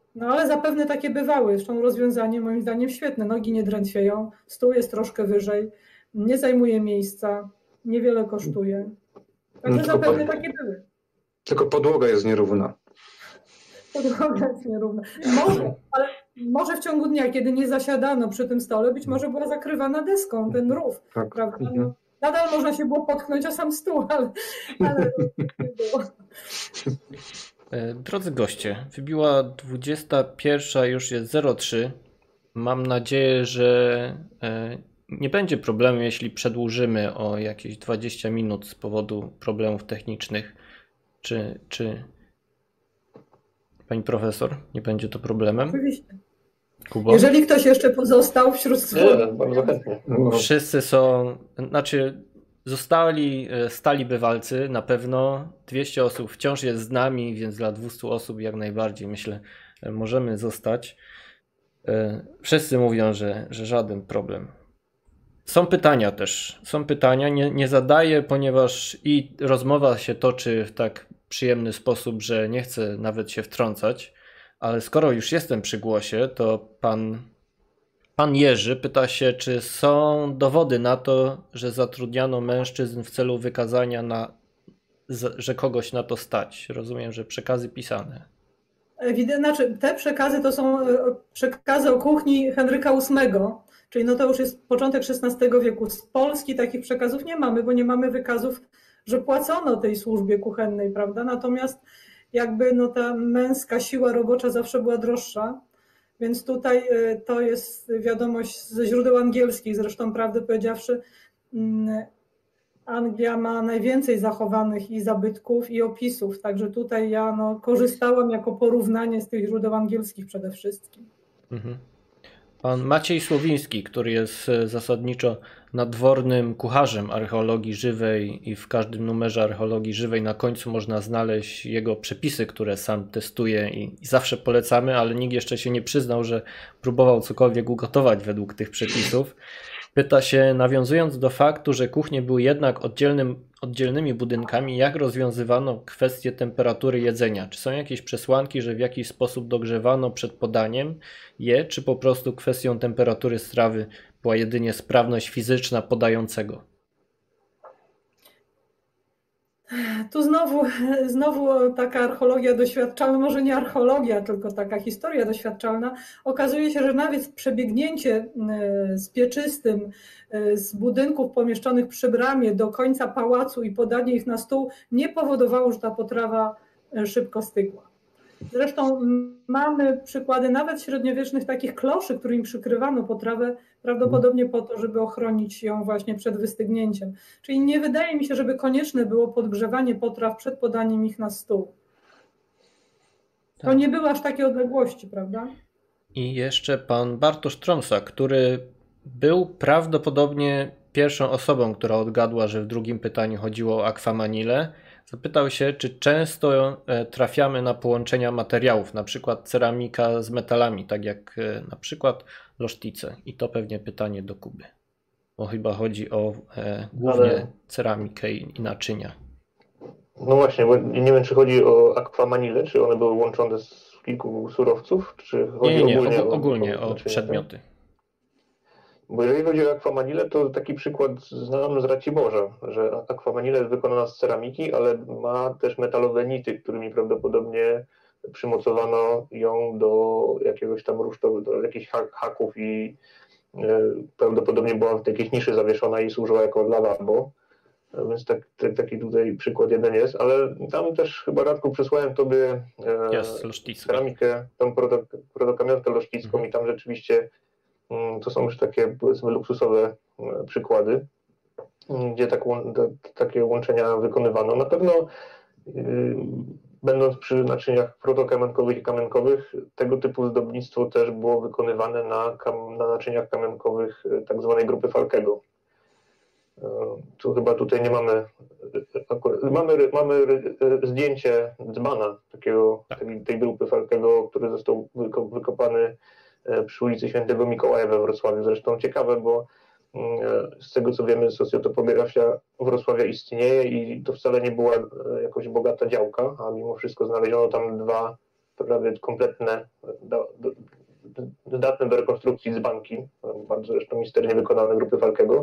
No ale zapewne takie bywały. Zresztą rozwiązanie moim zdaniem świetne. Nogi nie drętwieją, stół jest troszkę wyżej, nie zajmuje miejsca, niewiele kosztuje. Także zapewne takie były. Tylko podłoga jest nierówna. Podłoga jest nierówna. Może, ale może w ciągu dnia, kiedy nie zasiadano przy tym stole, być może była zakrywana deską, ten rów. Tak. Prawda? No, nadal można się było potknąć o sam stół, ale nie było. Drodzy goście, wybiła 21, już jest 03. Mam nadzieję, że nie będzie problemu, jeśli przedłużymy o jakieś 20 minut z powodu problemów technicznych. Czy pani profesor, nie będzie to problemem? Oczywiście. Kubo? Jeżeli ktoś jeszcze pozostał wśród swoich... Bardzo chętnie. Wszyscy są, znaczy zostali stali bywalcy, na pewno 200 osób wciąż jest z nami, więc dla 200 osób jak najbardziej myślę możemy zostać. Wszyscy mówią, że żaden problem. Są pytania też, nie zadaję, ponieważ i rozmowa się toczy w tak przyjemny sposób, że nie chcę nawet się wtrącać, ale skoro już jestem przy głosie, to pan Jerzy pyta się, czy są dowody na to, że zatrudniano mężczyzn w celu wykazania, że kogoś na to stać. Rozumiem, że przekazy pisane. Znaczy, te przekazy to są przekazy o kuchni Henryka VIII, czyli no to już jest początek XVI wieku. Z Polski takich przekazów nie mamy, bo nie mamy wykazów, że płacono tej służbie kuchennej, prawda? Natomiast jakby no ta męska siła robocza zawsze była droższa, więc tutaj to jest wiadomość ze źródeł angielskich. Zresztą prawdę powiedziawszy, Anglia ma najwięcej zachowanych i zabytków, i opisów, także tutaj ja korzystałam jako porównanie z tych źródeł angielskich przede wszystkim. Mhm. Pan Maciej Słowiński, który jest zasadniczo nadwornym kucharzem archeologii żywej i w każdym numerze archeologii żywej na końcu można znaleźć jego przepisy, które sam testuje i zawsze polecamy, ale nikt jeszcze się nie przyznał, że próbował cokolwiek ugotować według tych przepisów. Pyta się, nawiązując do faktu, że kuchnie były jednak oddzielnymi budynkami, jak rozwiązywano kwestię temperatury jedzenia? Czy są jakieś przesłanki, że w jakiś sposób dogrzewano przed podaniem je, czy po prostu kwestią temperatury strawy była jedynie sprawność fizyczna podającego? Tu znowu taka archeologia doświadczalna, może nie archeologia, tylko taka historia doświadczalna. Okazuje się, że nawet przebiegnięcie z pieczystym z budynków pomieszczonych przy bramie do końca pałacu i podanie ich na stół nie powodowało, że ta potrawa szybko stygła. Zresztą mamy przykłady nawet średniowiecznych takich kloszy, którymi przykrywano potrawę, prawdopodobnie po to, żeby ochronić ją właśnie przed wystygnięciem. Czyli nie wydaje mi się, żeby konieczne było podgrzewanie potraw przed podaniem ich na stół. To nie były aż takie odległości, prawda? I jeszcze pan Bartosz Tromsa, który był prawdopodobnie pierwszą osobą, która odgadła, że w drugim pytaniu chodziło o akwamanilę. Zapytał się, czy często trafiamy na połączenia materiałów, na przykład ceramika z metalami, tak jak na przykład losztice. I to pewnie pytanie do Kuby, bo chyba chodzi o głównie ceramikę i naczynia. No właśnie, bo nie wiem, czy chodzi o akwamanile, czy one były łączone z kilku surowców, czy chodzi ogólnie o przedmioty. Bo jeżeli chodzi o akwamanilę, to taki przykład znam z Raciborza, że akwamanila jest wykonana z ceramiki, ale ma też metalowe nity, którymi prawdopodobnie przymocowano ją do jakiegoś tam rusztu, do jakichś haków i prawdopodobnie była w jakiejś niszy zawieszona i służyła jako lavabo. Więc taki tutaj przykład jeden jest, ale tam też chyba, Radku, przysłałem tobie ceramikę, tą protokamionkę loszticką i tam rzeczywiście to są już takie, powiedzmy, luksusowe przykłady, gdzie takie łączenia wykonywano. Na pewno będąc przy naczyniach protokamienkowych i kamienkowych, tego typu zdobnictwo też było wykonywane na naczyniach kamienkowych tak zwanej grupy Falkego. Tu chyba tutaj nie mamy, mamy zdjęcie dzbana tej grupy Falkego, który został wykopany przy ulicy Świętego Mikołaja we Wrocławiu. Zresztą ciekawe, bo z tego co wiemy, socjotopografia Wrocławia istnieje i to wcale nie była jakoś bogata działka, a mimo wszystko znaleziono tam dwa prawie kompletne, zdatne do rekonstrukcji dzbanki, bardzo zresztą misternie wykonane grupy Falkego.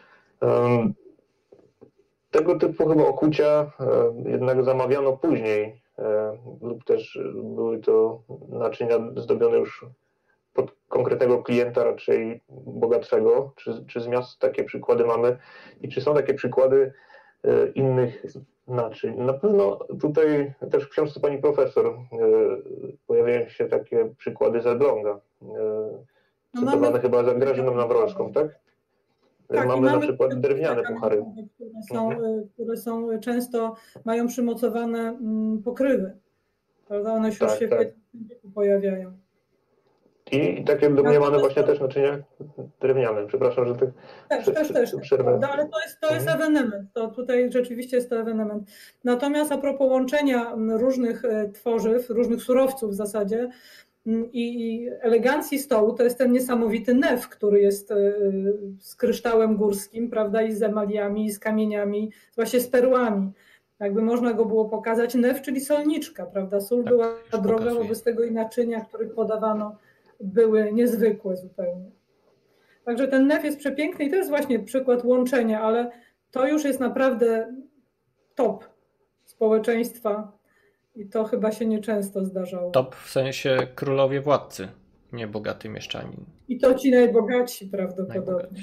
Tego typu chyba okucia jednak zamawiano później lub też były to naczynia zdobione już pod konkretnego klienta, raczej bogatszego. Czy z miast takie przykłady mamy i czy są takie przykłady innych naczyń? Na pewno tutaj też w książce pani profesor pojawiają się takie przykłady z Elbląga, cytowane chyba za Grażyną Nawrocką, tak? Tak, mamy na przykład drewniane puchary. Które są często, mają przymocowane pokrywy. Prawda? One się już się w pojawiają. I takie domniemane właśnie też naczynia drewniane. Przepraszam, że też przerwę. Ale to jest ewenement. To tutaj rzeczywiście jest to ewenement. Natomiast a propos łączenia różnych tworzyw, różnych surowców w zasadzie i elegancji stołu, to jest ten niesamowity nef, który jest z kryształem górskim, prawda, i z emaliami, i z kamieniami, właśnie z perłami. Jakby można go było pokazać. Nef, czyli solniczka, prawda? Sól była droga, wobec tego i naczynia, których podawano, były niezwykłe zupełnie. Także ten nef jest przepiękny i to jest właśnie przykład łączenia, ale to już jest naprawdę top społeczeństwa i to chyba się nieczęsto zdarzało. Top w sensie królowie władcy, nie bogaty mieszczanin. I to ci najbogatsi prawdopodobnie.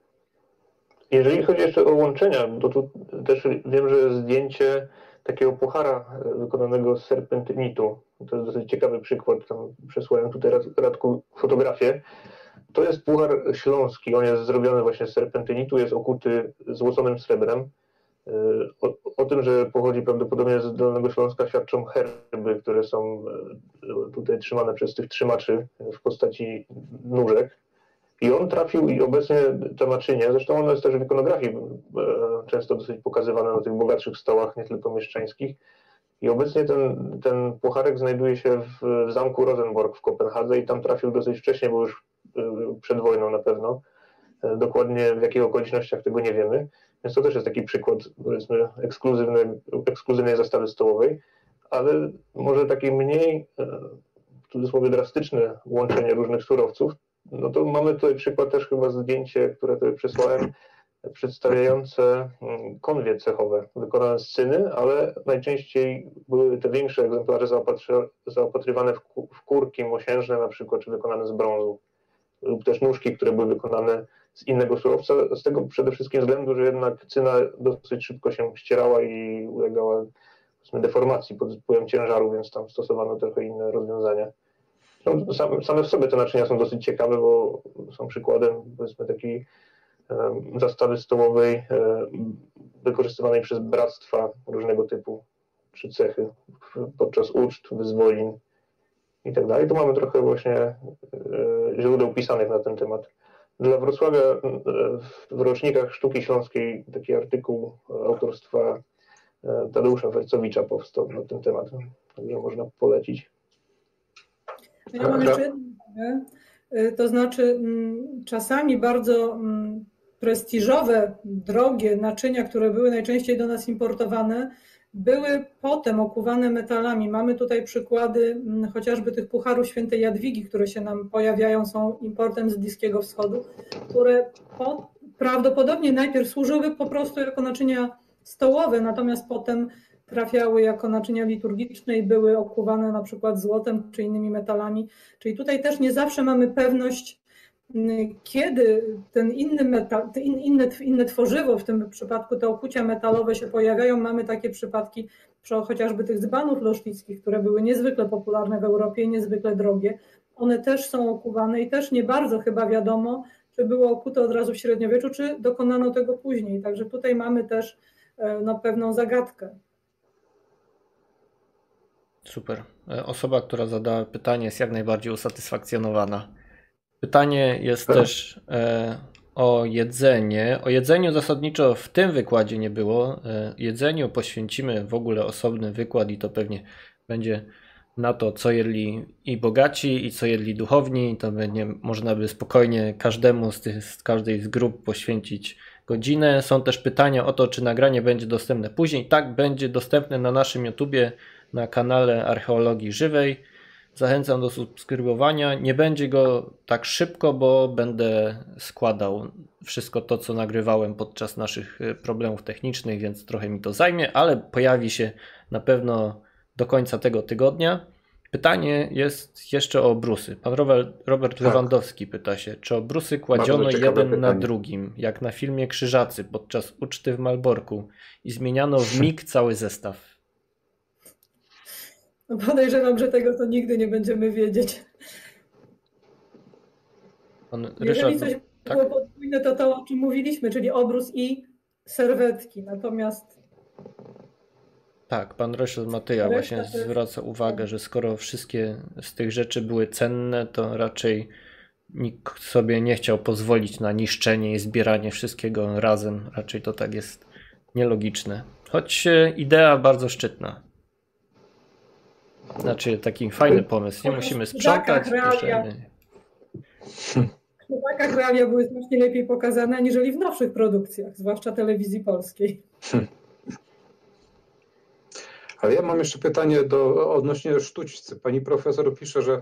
Jeżeli chodzi jeszcze o łączenia, to tu też wiem, że zdjęcie takiego puchara wykonanego z serpentynitu, to jest dosyć ciekawy przykład, tam przesłałem tutaj Radku fotografię. To jest puchar śląski, on jest zrobiony właśnie z serpentynitu, jest okuty złoconym srebrem. O tym, że pochodzi prawdopodobnie z Dolnego Śląska, świadczą herby, które są tutaj trzymane przez tych trzymaczy w postaci nóżek. I on trafił i obecnie to naczynie, zresztą ono jest też w ikonografii często dosyć pokazywane na tych bogatszych stołach, nie tylko mieszczańskich. I obecnie ten pucharek znajduje się w zamku Rosenborg w Kopenhadze i tam trafił dosyć wcześnie, bo już przed wojną na pewno. Dokładnie w jakich okolicznościach tego nie wiemy. Więc to też jest taki przykład, powiedzmy, ekskluzywnej zastawy stołowej, ale może takie mniej, w cudzysłowie, drastyczne łączenie różnych surowców. No to mamy tutaj przykład też chyba zdjęcie, które tutaj przesłałem, przedstawiające konwie cechowe, wykonane z cyny, ale najczęściej były te większe egzemplarze zaopatrywane w kurki mosiężne na przykład, czy wykonane z brązu, lub też nóżki, które były wykonane z innego surowca, z tego przede wszystkim względu, że jednak cyna dosyć szybko się ścierała i ulegała, powiedzmy, deformacji pod wpływem ciężaru, więc tam stosowano trochę inne rozwiązania. No, same w sobie te naczynia są dosyć ciekawe, bo są przykładem, powiedzmy, takiej zastawy stołowej wykorzystywanej przez bractwa różnego typu, czy cechy podczas uczt, wyzwolin i tak dalej. Tu mamy trochę właśnie źródeł pisanych na ten temat. Dla Wrocławia w rocznikach Sztuki Śląskiej taki artykuł autorstwa Tadeusza Wercowicza powstał na ten temat, także można polecić. Ja mam jeszcze jedną uwagę, to znaczy czasami bardzo prestiżowe, drogie naczynia, które były najczęściej do nas importowane, były potem okuwane metalami. Mamy tutaj przykłady chociażby tych pucharów świętej Jadwigi, które się nam pojawiają, są importem z Bliskiego Wschodu, które prawdopodobnie najpierw służyły po prostu jako naczynia stołowe, natomiast potem trafiały jako naczynia liturgiczne i były okuwane na przykład złotem czy innymi metalami. Czyli tutaj też nie zawsze mamy pewność, kiedy ten inny metal, inne tworzywo, w tym przypadku te okucia metalowe się pojawiają. Mamy takie przypadki chociażby tych dzbanów loszlickich, które były niezwykle popularne w Europie i niezwykle drogie. One też są okuwane i też nie bardzo chyba wiadomo, czy było okute od razu w średniowieczu, czy dokonano tego później. Także tutaj mamy też pewną zagadkę. Super. Osoba, która zadała pytanie, jest jak najbardziej usatysfakcjonowana. Pytanie jest też o jedzenie. O jedzeniu zasadniczo w tym wykładzie nie było. Jedzeniu poświęcimy w ogóle osobny wykład i to pewnie będzie na to, co jedli i bogaci, i co jedli duchowni. To będzie można by spokojnie każdemu z każdej z grup poświęcić godzinę. Są też pytania o to, czy nagranie będzie dostępne później. Tak, będzie dostępne na naszym YouTubie, na kanale Archeologii Żywej. Zachęcam do subskrybowania. Nie będzie go tak szybko, bo będę składał wszystko to, co nagrywałem podczas naszych problemów technicznych, więc trochę mi to zajmie, ale pojawi się na pewno do końca tego tygodnia. Pytanie jest jeszcze o obrusy. Pan Robert Lewandowski pyta się, czy obrusy kładziono jeden na drugim, jak na filmie Krzyżacy podczas uczty w Malborku i zmieniano w mig cały zestaw? No podejrzewam, że tego to nigdy nie będziemy wiedzieć. Jeżeli coś było podwójne, to to, o czym mówiliśmy, czyli obrus i serwetki. Natomiast tak, pan Ryszard Matyja właśnie zwraca uwagę, że skoro wszystkie z tych rzeczy były cenne, to raczej nikt sobie nie chciał pozwolić na niszczenie i zbieranie wszystkiego razem. Raczej to tak jest nielogiczne. Choć idea bardzo szczytna. Znaczy taki fajny pomysł. Nie musimy sprzątać. W Chłopakach realia były znacznie lepiej pokazane aniżeli w nowszych produkcjach, zwłaszcza telewizji polskiej. Ale ja mam jeszcze pytanie odnośnie sztućcy. Pani profesor pisze, że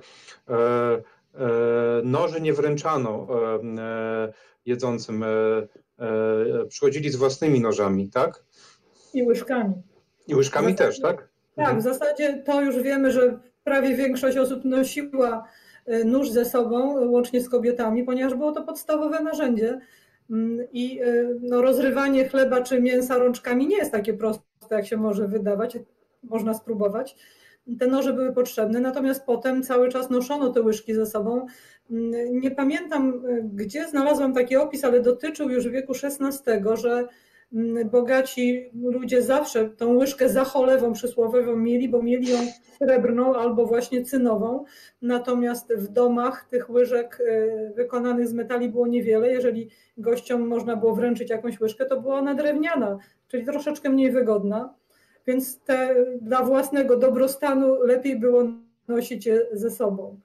noży nie wręczano jedzącym. Przychodzili z własnymi nożami, tak? I łyżkami. I łyżkami też, tak? Tak, w zasadzie to już wiemy, że prawie większość osób nosiła nóż ze sobą, łącznie z kobietami, ponieważ było to podstawowe narzędzie. I rozrywanie chleba czy mięsa rączkami nie jest takie proste, jak się może wydawać. Można spróbować. Te noże były potrzebne, natomiast potem cały czas noszono te łyżki ze sobą. Nie pamiętam, gdzie znalazłam taki opis, ale dotyczył już wieku XVI, że bogaci ludzie zawsze tą łyżkę zacholewą przysłowiową mieli, bo mieli ją srebrną albo właśnie cynową. Natomiast w domach tych łyżek wykonanych z metali było niewiele. Jeżeli gościom można było wręczyć jakąś łyżkę, to była ona drewniana, czyli troszeczkę mniej wygodna. Więc dla własnego dobrostanu lepiej było nosić je ze sobą.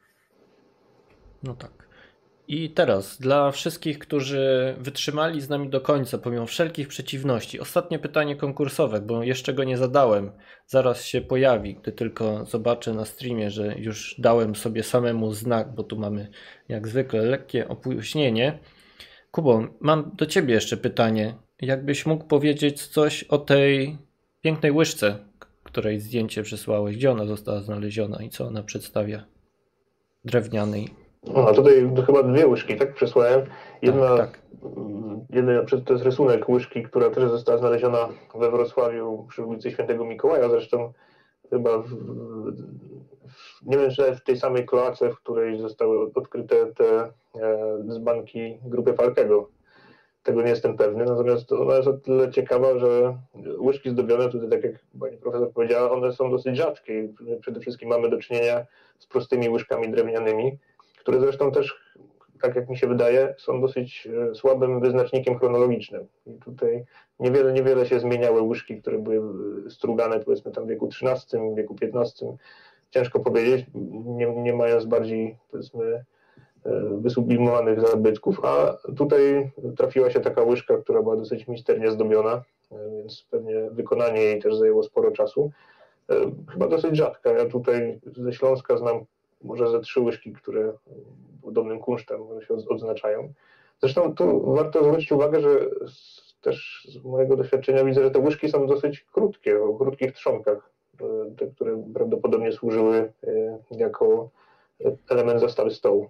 No tak. I teraz dla wszystkich, którzy wytrzymali z nami do końca, pomimo wszelkich przeciwności, ostatnie pytanie konkursowe, bo jeszcze go nie zadałem. Zaraz się pojawi, gdy tylko zobaczę na streamie, że już dałem sobie samemu znak, bo tu mamy jak zwykle lekkie opóźnienie. Kubo, mam do ciebie jeszcze pytanie. Jakbyś mógł powiedzieć coś o tej pięknej łyżce, której zdjęcie przysłałeś, gdzie ona została znaleziona i co ona przedstawia? Drewnianej. A tutaj chyba dwie łyżki, tak? Przesłałem. Jedna, tak. To jest rysunek łyżki, która też została znaleziona we Wrocławiu przy ulicy Świętego Mikołaja. Zresztą chyba nie wiem, czy w tej samej kloace, w której zostały odkryte te dzbanki grupy Falkego. Tego nie jestem pewny, natomiast ona jest o tyle ciekawa, że łyżki zdobione, tutaj tak jak pani profesor powiedziała, one są dosyć rzadkie. Przede wszystkim mamy do czynienia z prostymi łyżkami drewnianymi, które zresztą też, tak jak mi się wydaje, są dosyć słabym wyznacznikiem chronologicznym. I tutaj niewiele się zmieniały łyżki, które były strugane powiedzmy tam w wieku XIII, wieku XV. Ciężko powiedzieć, nie mając bardziej powiedzmy wysublimowanych zabytków, a tutaj trafiła się taka łyżka, która była dosyć misternie zdobiona, więc pewnie wykonanie jej też zajęło sporo czasu. Chyba dosyć rzadka. Ja tutaj ze Śląska znam może ze 3 łyżki, które podobnym kunsztem się odznaczają. Zresztą tu warto zwrócić uwagę, że też z mojego doświadczenia widzę, że te łyżki są dosyć krótkie, o krótkich trzonkach, te, które prawdopodobnie służyły jako element zastawy stołu.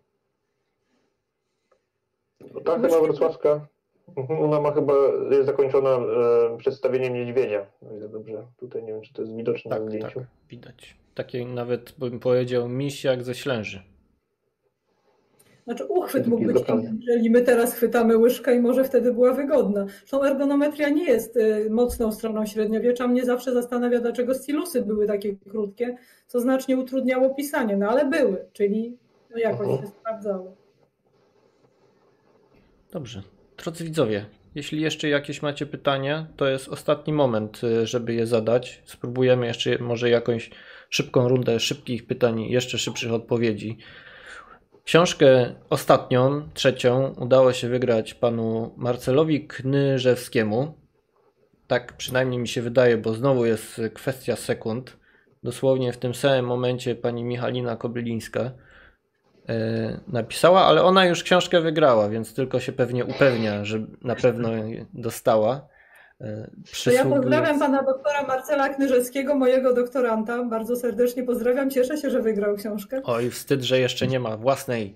Ta chyba wrocławska, ona ma chyba, jest zakończona przedstawieniem niedźwiedzia. O ile dobrze, tutaj nie wiem, czy to jest widoczne na zdjęciu. Tak, widać. Takie nawet bym powiedział miś jak ze Ślęży. Znaczy uchwyt mógł być inny, jeżeli my teraz chwytamy łyżkę i może wtedy była wygodna. Zresztą ergonometria nie jest mocną stroną średniowiecza. Mnie zawsze zastanawia, dlaczego stilusy były takie krótkie, co znacznie utrudniało pisanie, no ale były, czyli jakoś się sprawdzało. Dobrze. Drodzy widzowie, jeśli jeszcze jakieś macie pytania, to jest ostatni moment, żeby je zadać. Spróbujemy jeszcze może jakąś szybką rundę szybkich pytań, jeszcze szybszych odpowiedzi. Książkę ostatnią, trzecią, udało się wygrać panu Marcelowi Knyżewskiemu. Tak przynajmniej mi się wydaje, bo znowu jest kwestia sekund. dosłownie w tym samym momencie pani Michalina Kobylińska napisała, ale ona już książkę wygrała, więc tylko się pewnie upewnia, że na pewno dostała. To ja pozdrawiam pana doktora Marcela Knyżewskiego, mojego doktoranta. Bardzo serdecznie pozdrawiam. Cieszę się, że wygrał książkę. Oj, wstyd, że jeszcze nie ma własnej.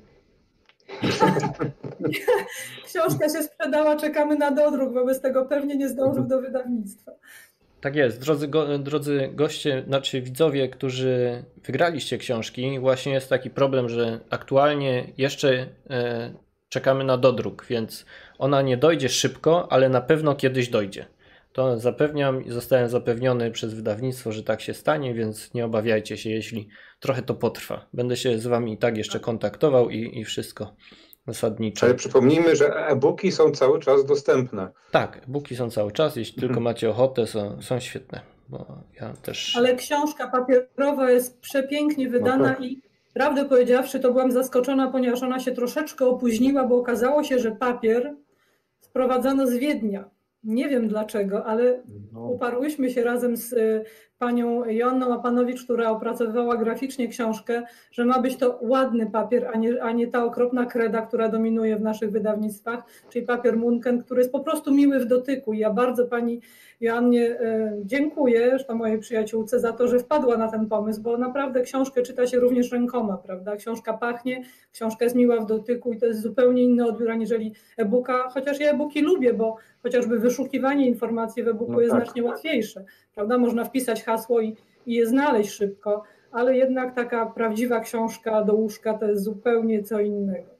Książka się sprzedała, czekamy na dodruk, wobec tego pewnie nie zdążył do wydawnictwa. Tak jest. Drodzy goście, znaczy widzowie, którzy wygraliście książki, właśnie jest taki problem, że aktualnie jeszcze czekamy na dodruk, więc ona nie dojdzie szybko, ale na pewno kiedyś dojdzie. To zapewniam i zostałem zapewniony przez wydawnictwo, że tak się stanie, więc nie obawiajcie się, jeśli trochę to potrwa. Będę się z wami i tak jeszcze kontaktował i wszystko zasadniczo. Ale przypomnijmy, że e-booki są cały czas dostępne. Tak, e-booki są cały czas, jeśli tylko macie ochotę, są świetne. Bo ja też... Ale książka papierowa jest przepięknie wydana i prawdę powiedziawszy, to byłam zaskoczona, ponieważ ona się troszeczkę opóźniła, bo okazało się, że papier sprowadzano z Wiednia. Nie wiem dlaczego, ale uparłyśmy się razem z panią Joanną Apanowicz, która opracowywała graficznie książkę, że ma być to ładny papier, a nie ta okropna kreda, która dominuje w naszych wydawnictwach, czyli papier Munken, który jest po prostu miły w dotyku. I ja bardzo pani Joannie dziękuję, zresztą mojej przyjaciółce, za to, że wpadła na ten pomysł, bo naprawdę książkę czyta się również rękoma, prawda? Książka pachnie, książka jest miła w dotyku i to jest zupełnie inny odbiór aniżeli e-booka, chociaż ja e-booki lubię, bo chociażby wyszukiwanie informacji w e-booku jest znacznie łatwiejsze, prawda? Można wpisać hasło i je znaleźć szybko, ale jednak taka prawdziwa książka do łóżka to jest zupełnie co innego.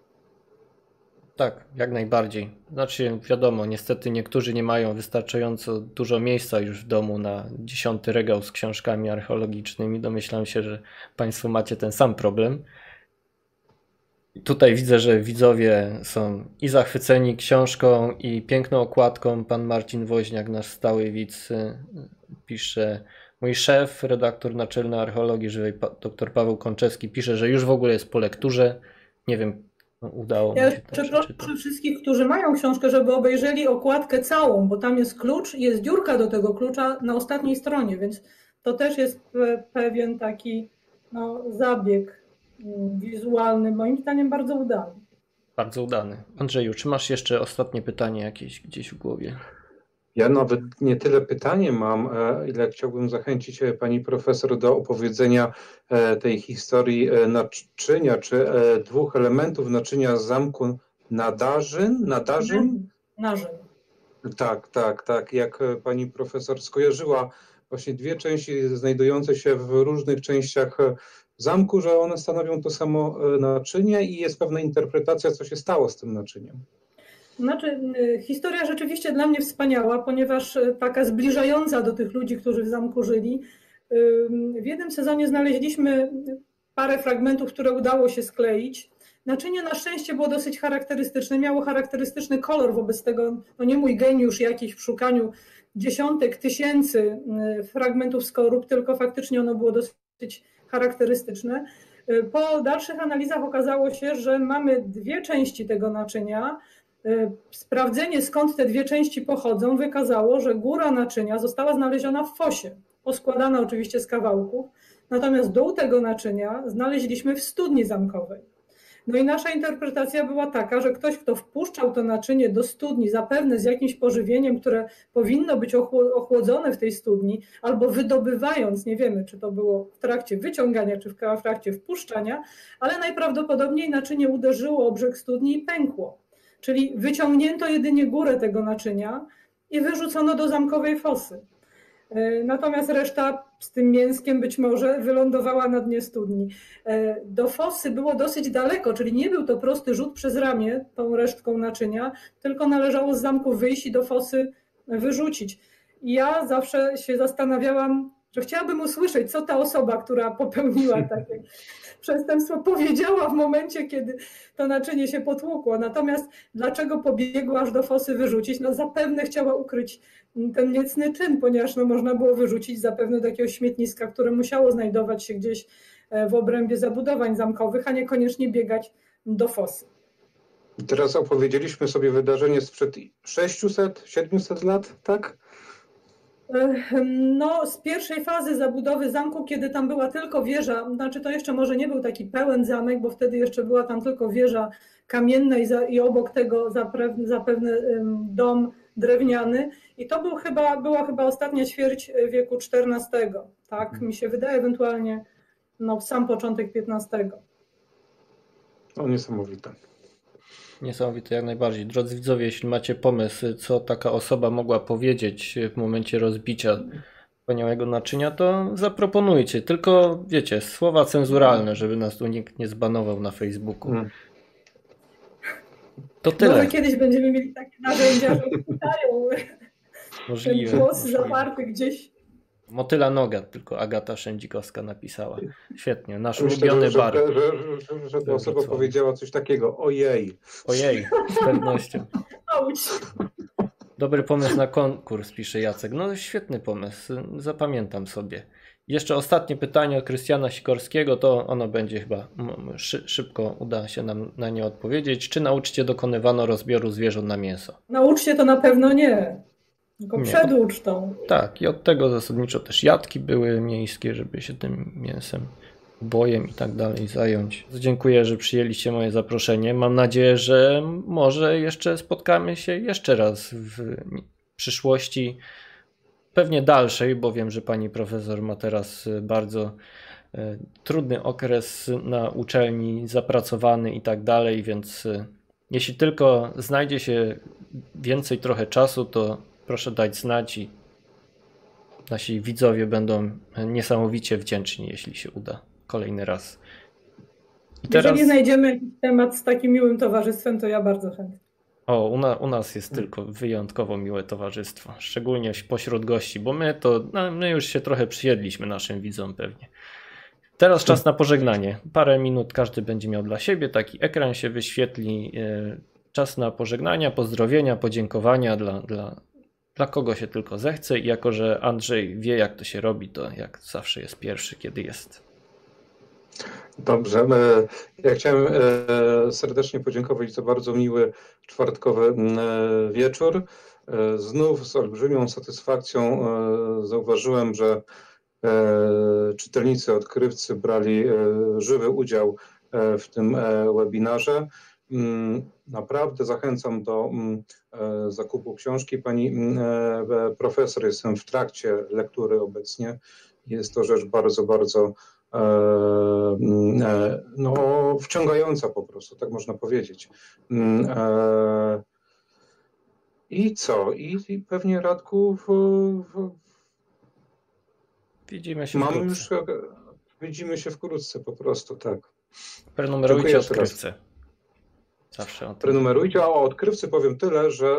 Tak, jak najbardziej. Znaczy, wiadomo, niestety niektórzy nie mają wystarczająco dużo miejsca już w domu na 10. regał z książkami archeologicznymi. Domyślam się, że Państwo macie ten sam problem. Tutaj widzę, że widzowie są i zachwyceni książką, i piękną okładką. Pan Marcin Woźniak, nasz stały widz, pisze: mój szef, redaktor naczelny archeologii żywej, dr Paweł Konczewski, pisze, że już w ogóle jest po lekturze. Nie wiem, udało mi się to przepraszam wszystkich, którzy mają książkę, żeby obejrzeli okładkę całą, bo tam jest klucz i jest dziurka do tego klucza na ostatniej stronie, więc to też jest pewien taki zabieg wizualny, moim zdaniem bardzo udany. Bardzo udany. Andrzeju, czy masz jeszcze ostatnie pytanie jakieś gdzieś w głowie? Ja nawet nie tyle pytanie mam, ile chciałbym zachęcić pani profesor do opowiedzenia tej historii naczynia, czy dwóch elementów naczynia z zamku Nadarzyn. Narzyn. Tak. Jak pani profesor skojarzyła właśnie dwie części znajdujące się w różnych częściach zamku, że one stanowią to samo naczynie i jest pewna interpretacja, co się stało z tym naczyniem. Znaczy, historia rzeczywiście dla mnie wspaniała, ponieważ taka zbliżająca do tych ludzi, którzy w zamku żyli. W jednym sezonie znaleźliśmy parę fragmentów, które udało się skleić. Naczynie na szczęście było dosyć charakterystyczne, miało charakterystyczny kolor, wobec tego nie mój geniusz jakiś w szukaniu dziesiątek tysięcy fragmentów skorup, tylko faktycznie ono było dosyć charakterystyczne. Po dalszych analizach okazało się, że mamy dwie części tego naczynia. Sprawdzenie, skąd te dwie części pochodzą, wykazało, że góra naczynia została znaleziona w fosie, poskładana oczywiście z kawałków, natomiast dół tego naczynia znaleźliśmy w studni zamkowej. No i nasza interpretacja była taka, że ktoś, kto wpuszczał to naczynie do studni, zapewne z jakimś pożywieniem, które powinno być ochłodzone w tej studni, albo wydobywając, nie wiemy, czy to było w trakcie wyciągania, czy w trakcie wpuszczania, ale najprawdopodobniej naczynie uderzyło o brzeg studni i pękło. Czyli wyciągnięto jedynie górę tego naczynia i wyrzucono do zamkowej fosy. Natomiast reszta z tym mięskiem być może wylądowała na dnie studni. Do fosy było dosyć daleko, czyli nie był to prosty rzut przez ramię tą resztką naczynia, tylko należało z zamku wyjść i do fosy wyrzucić. I ja zawsze się zastanawiałam, że chciałabym usłyszeć, co ta osoba, która popełniła takie przestępstwo, powiedziała w momencie, kiedy to naczynie się potłukło. Natomiast dlaczego pobiegła aż do fosy wyrzucić? No zapewne chciała ukryć ten niecny czyn, ponieważ można było wyrzucić zapewne do jakiegoś śmietniska, które musiało znajdować się gdzieś w obrębie zabudowań zamkowych, a niekoniecznie biegać do fosy. Teraz opowiedzieliśmy sobie wydarzenie sprzed 600-700 lat, tak? No, z pierwszej fazy zabudowy zamku, kiedy tam była tylko wieża, znaczy to jeszcze może nie był taki pełen zamek, bo wtedy jeszcze była tam tylko wieża kamienna i obok tego zapewne dom drewniany. I to była chyba ostatnia ćwierć wieku XIV, tak mi się wydaje, ewentualnie sam początek XV. No niesamowite. Niesamowite, jak najbardziej. Drodzy widzowie, jeśli macie pomysł, co taka osoba mogła powiedzieć w momencie rozbicia wspaniałego naczynia, to zaproponujcie. Tylko, wiecie, słowa cenzuralne, żeby nas tu nikt nie zbanował na Facebooku. To tyle. Może kiedyś będziemy mieli takie narzędzia, że pytają Możliwe. ten głos zawarty gdzieś. Motyla noga, tylko Agata Szędzikowska napisała. Świetnie, nasz Myślę, ulubiony że, bar. że ta osoba powiedziała coś takiego, ojej. Ojej, z pewnością. Auć. Dobry pomysł na konkurs, pisze Jacek. No świetny pomysł, zapamiętam sobie. Jeszcze ostatnie pytanie od Krystiana Sikorskiego, to ono będzie chyba szybko, uda się nam na nie odpowiedzieć. Czy na uczcie dokonywano rozbioru zwierząt na mięso? Na uczcie to na pewno nie, tylko Nie. przed ucztą. Tak, i od tego zasadniczo też jatki były miejskie, żeby się tym mięsem, bojem i tak dalej zająć. Dziękuję, że przyjęliście moje zaproszenie. Mam nadzieję, że może jeszcze spotkamy się jeszcze raz w przyszłości, pewnie dalszej, bo wiem, że pani profesor ma teraz bardzo trudny okres na uczelni, zapracowany i tak dalej, więc jeśli tylko znajdzie się więcej trochę czasu, to proszę dać znać i nasi widzowie będą niesamowicie wdzięczni, jeśli się uda kolejny raz. I teraz... Jeżeli znajdziemy jakiś temat z takim miłym towarzystwem, to ja bardzo chętnie. O, u nas jest tylko wyjątkowo miłe towarzystwo, szczególnie pośród gości, bo my już się trochę przyjedliśmy naszym widzom pewnie. Teraz czas na pożegnanie. Parę minut każdy będzie miał dla siebie, taki ekran się wyświetli. Czas na pożegnania, pozdrowienia, podziękowania dla kogo się tylko zechce i jako, że Andrzej wie jak to się robi, to jak zawsze jest pierwszy, kiedy jest. Dobrze, ja chciałem serdecznie podziękować za bardzo miły czwartkowy wieczór. Znów z olbrzymią satysfakcją zauważyłem, że czytelnicy odkrywcy brali żywy udział w tym webinarze. Naprawdę zachęcam do zakupu książki. Pani profesor, jestem w trakcie lektury obecnie. Jest to rzecz bardzo, bardzo wciągająca po prostu, tak można powiedzieć. I co? I pewnie, Radku, widzimy się wkrótce po prostu, tak. Prenumerujcie odkrywcę. Zawsze o tym. Prenumerujcie, a o odkrywcy powiem tyle, że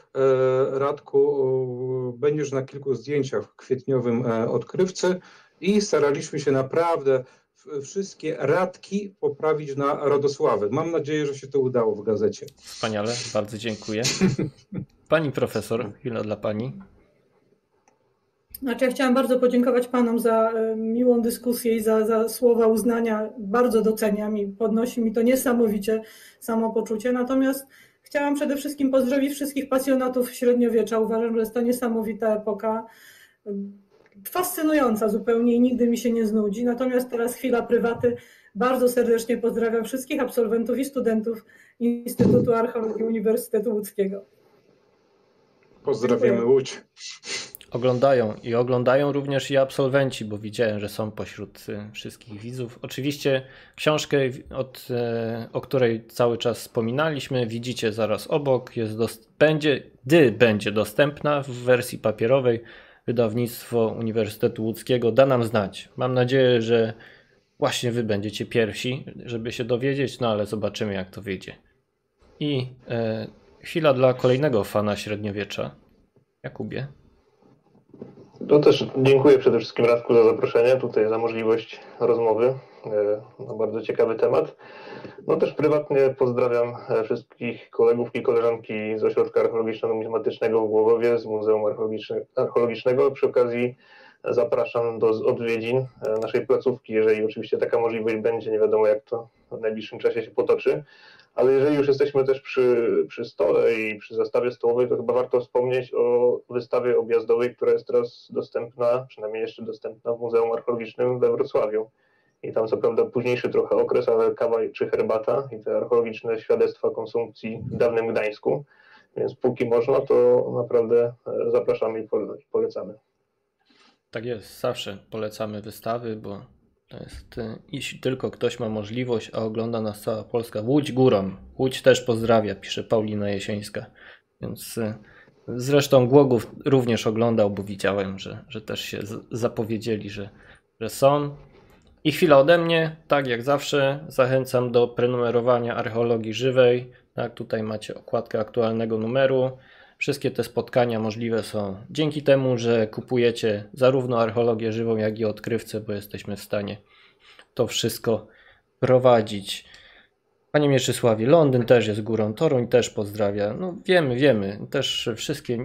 Radku, będziesz na kilku zdjęciach w kwietniowym odkrywcy i staraliśmy się naprawdę wszystkie radki poprawić na Radosławy. Mam nadzieję, że się to udało w gazecie. Wspaniale, bardzo dziękuję. Pani profesor, chwila dla pani. Znaczy, ja chciałam bardzo podziękować panom za miłą dyskusję i za słowa uznania. Bardzo doceniam i podnosi mi to niesamowicie samopoczucie. Natomiast chciałam przede wszystkim pozdrowić wszystkich pasjonatów średniowiecza. Uważam, że jest to niesamowita epoka. Fascynująca zupełnie i nigdy mi się nie znudzi. Natomiast teraz chwila prywaty. Bardzo serdecznie pozdrawiam wszystkich absolwentów i studentów Instytutu Archeologii Uniwersytetu Łódzkiego. Pozdrawiamy Łódź. Oglądają również i absolwenci, bo widziałem, że są pośród wszystkich widzów. Oczywiście książkę, o której cały czas wspominaliśmy, widzicie zaraz obok, będzie dostępna w wersji papierowej. Wydawnictwo Uniwersytetu Łódzkiego da nam znać. Mam nadzieję, że właśnie wy będziecie pierwsi, żeby się dowiedzieć, no ale zobaczymy jak to wyjdzie. I chwila dla kolejnego fana średniowiecza. Jakubie. To też dziękuję przede wszystkim Radku za zaproszenie, tutaj za możliwość rozmowy na bardzo ciekawy temat. No też prywatnie pozdrawiam wszystkich kolegów i koleżanki z Ośrodka Archeologiczno-Numizmatycznego w Głogowie, z Muzeum Archeologicznego. Przy okazji zapraszam do odwiedzin naszej placówki, jeżeli oczywiście taka możliwość będzie, nie wiadomo jak to w najbliższym czasie się potoczy. Ale jeżeli już jesteśmy też przy stole i przy zastawie stołowej, to chyba warto wspomnieć o wystawie objazdowej, która jest teraz dostępna, przynajmniej jeszcze dostępna w Muzeum Archeologicznym we Wrocławiu. I tam co prawda późniejszy trochę okres, ale kawa czy herbata i te archeologiczne świadectwa konsumpcji w dawnym Gdańsku. Więc póki można, to naprawdę zapraszamy i polecamy. Tak jest, zawsze polecamy wystawy, bo to jest, jeśli tylko ktoś ma możliwość, a ogląda nas cała Polska, Łódź górą. Łódź też pozdrawia, pisze Paulina Jesińska. Więc zresztą Głogów również oglądał, bo widziałem, że też się zapowiedzieli, że są. I chwila ode mnie, tak jak zawsze, zachęcam do prenumerowania Archeologii Żywej. Tak, tutaj macie okładkę aktualnego numeru. Wszystkie te spotkania możliwe są dzięki temu, że kupujecie zarówno Archeologię Żywą, jak i Odkrywcę, bo jesteśmy w stanie to wszystko prowadzić. Panie Mieczysławie, Londyn też jest górą, Toruń też pozdrawia. No wiemy, też wszystkie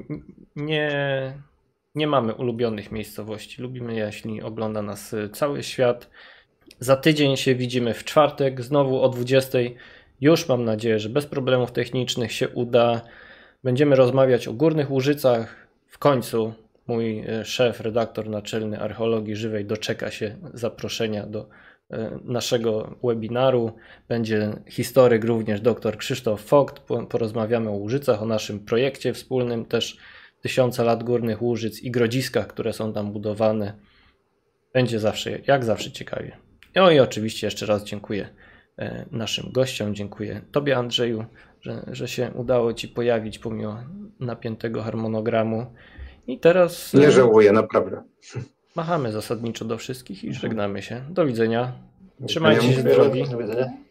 nie mamy ulubionych miejscowości. Lubimy, jeśli ogląda nas cały świat. Za tydzień się widzimy w czwartek, znowu o 20. Już mam nadzieję, że bez problemów technicznych się uda. Będziemy rozmawiać o Górnych Łużycach. W końcu mój szef, redaktor naczelny Archeologii Żywej doczeka się zaproszenia do naszego webinaru. Będzie historyk również dr Krzysztof Vogt. Porozmawiamy o Łużycach, o naszym projekcie wspólnym też 1000 lat Górnych Łużyc i grodziskach, które są tam budowane. Będzie zawsze, jak zawsze ciekawie. No i oczywiście jeszcze raz dziękuję naszym gościom. Dziękuję Tobie, Andrzeju, że się udało Ci pojawić pomimo napiętego harmonogramu. I teraz nie żałuję, naprawdę. Machamy zasadniczo do wszystkich i żegnamy się. Do widzenia. Trzymajcie się zdrowi. Do widzenia.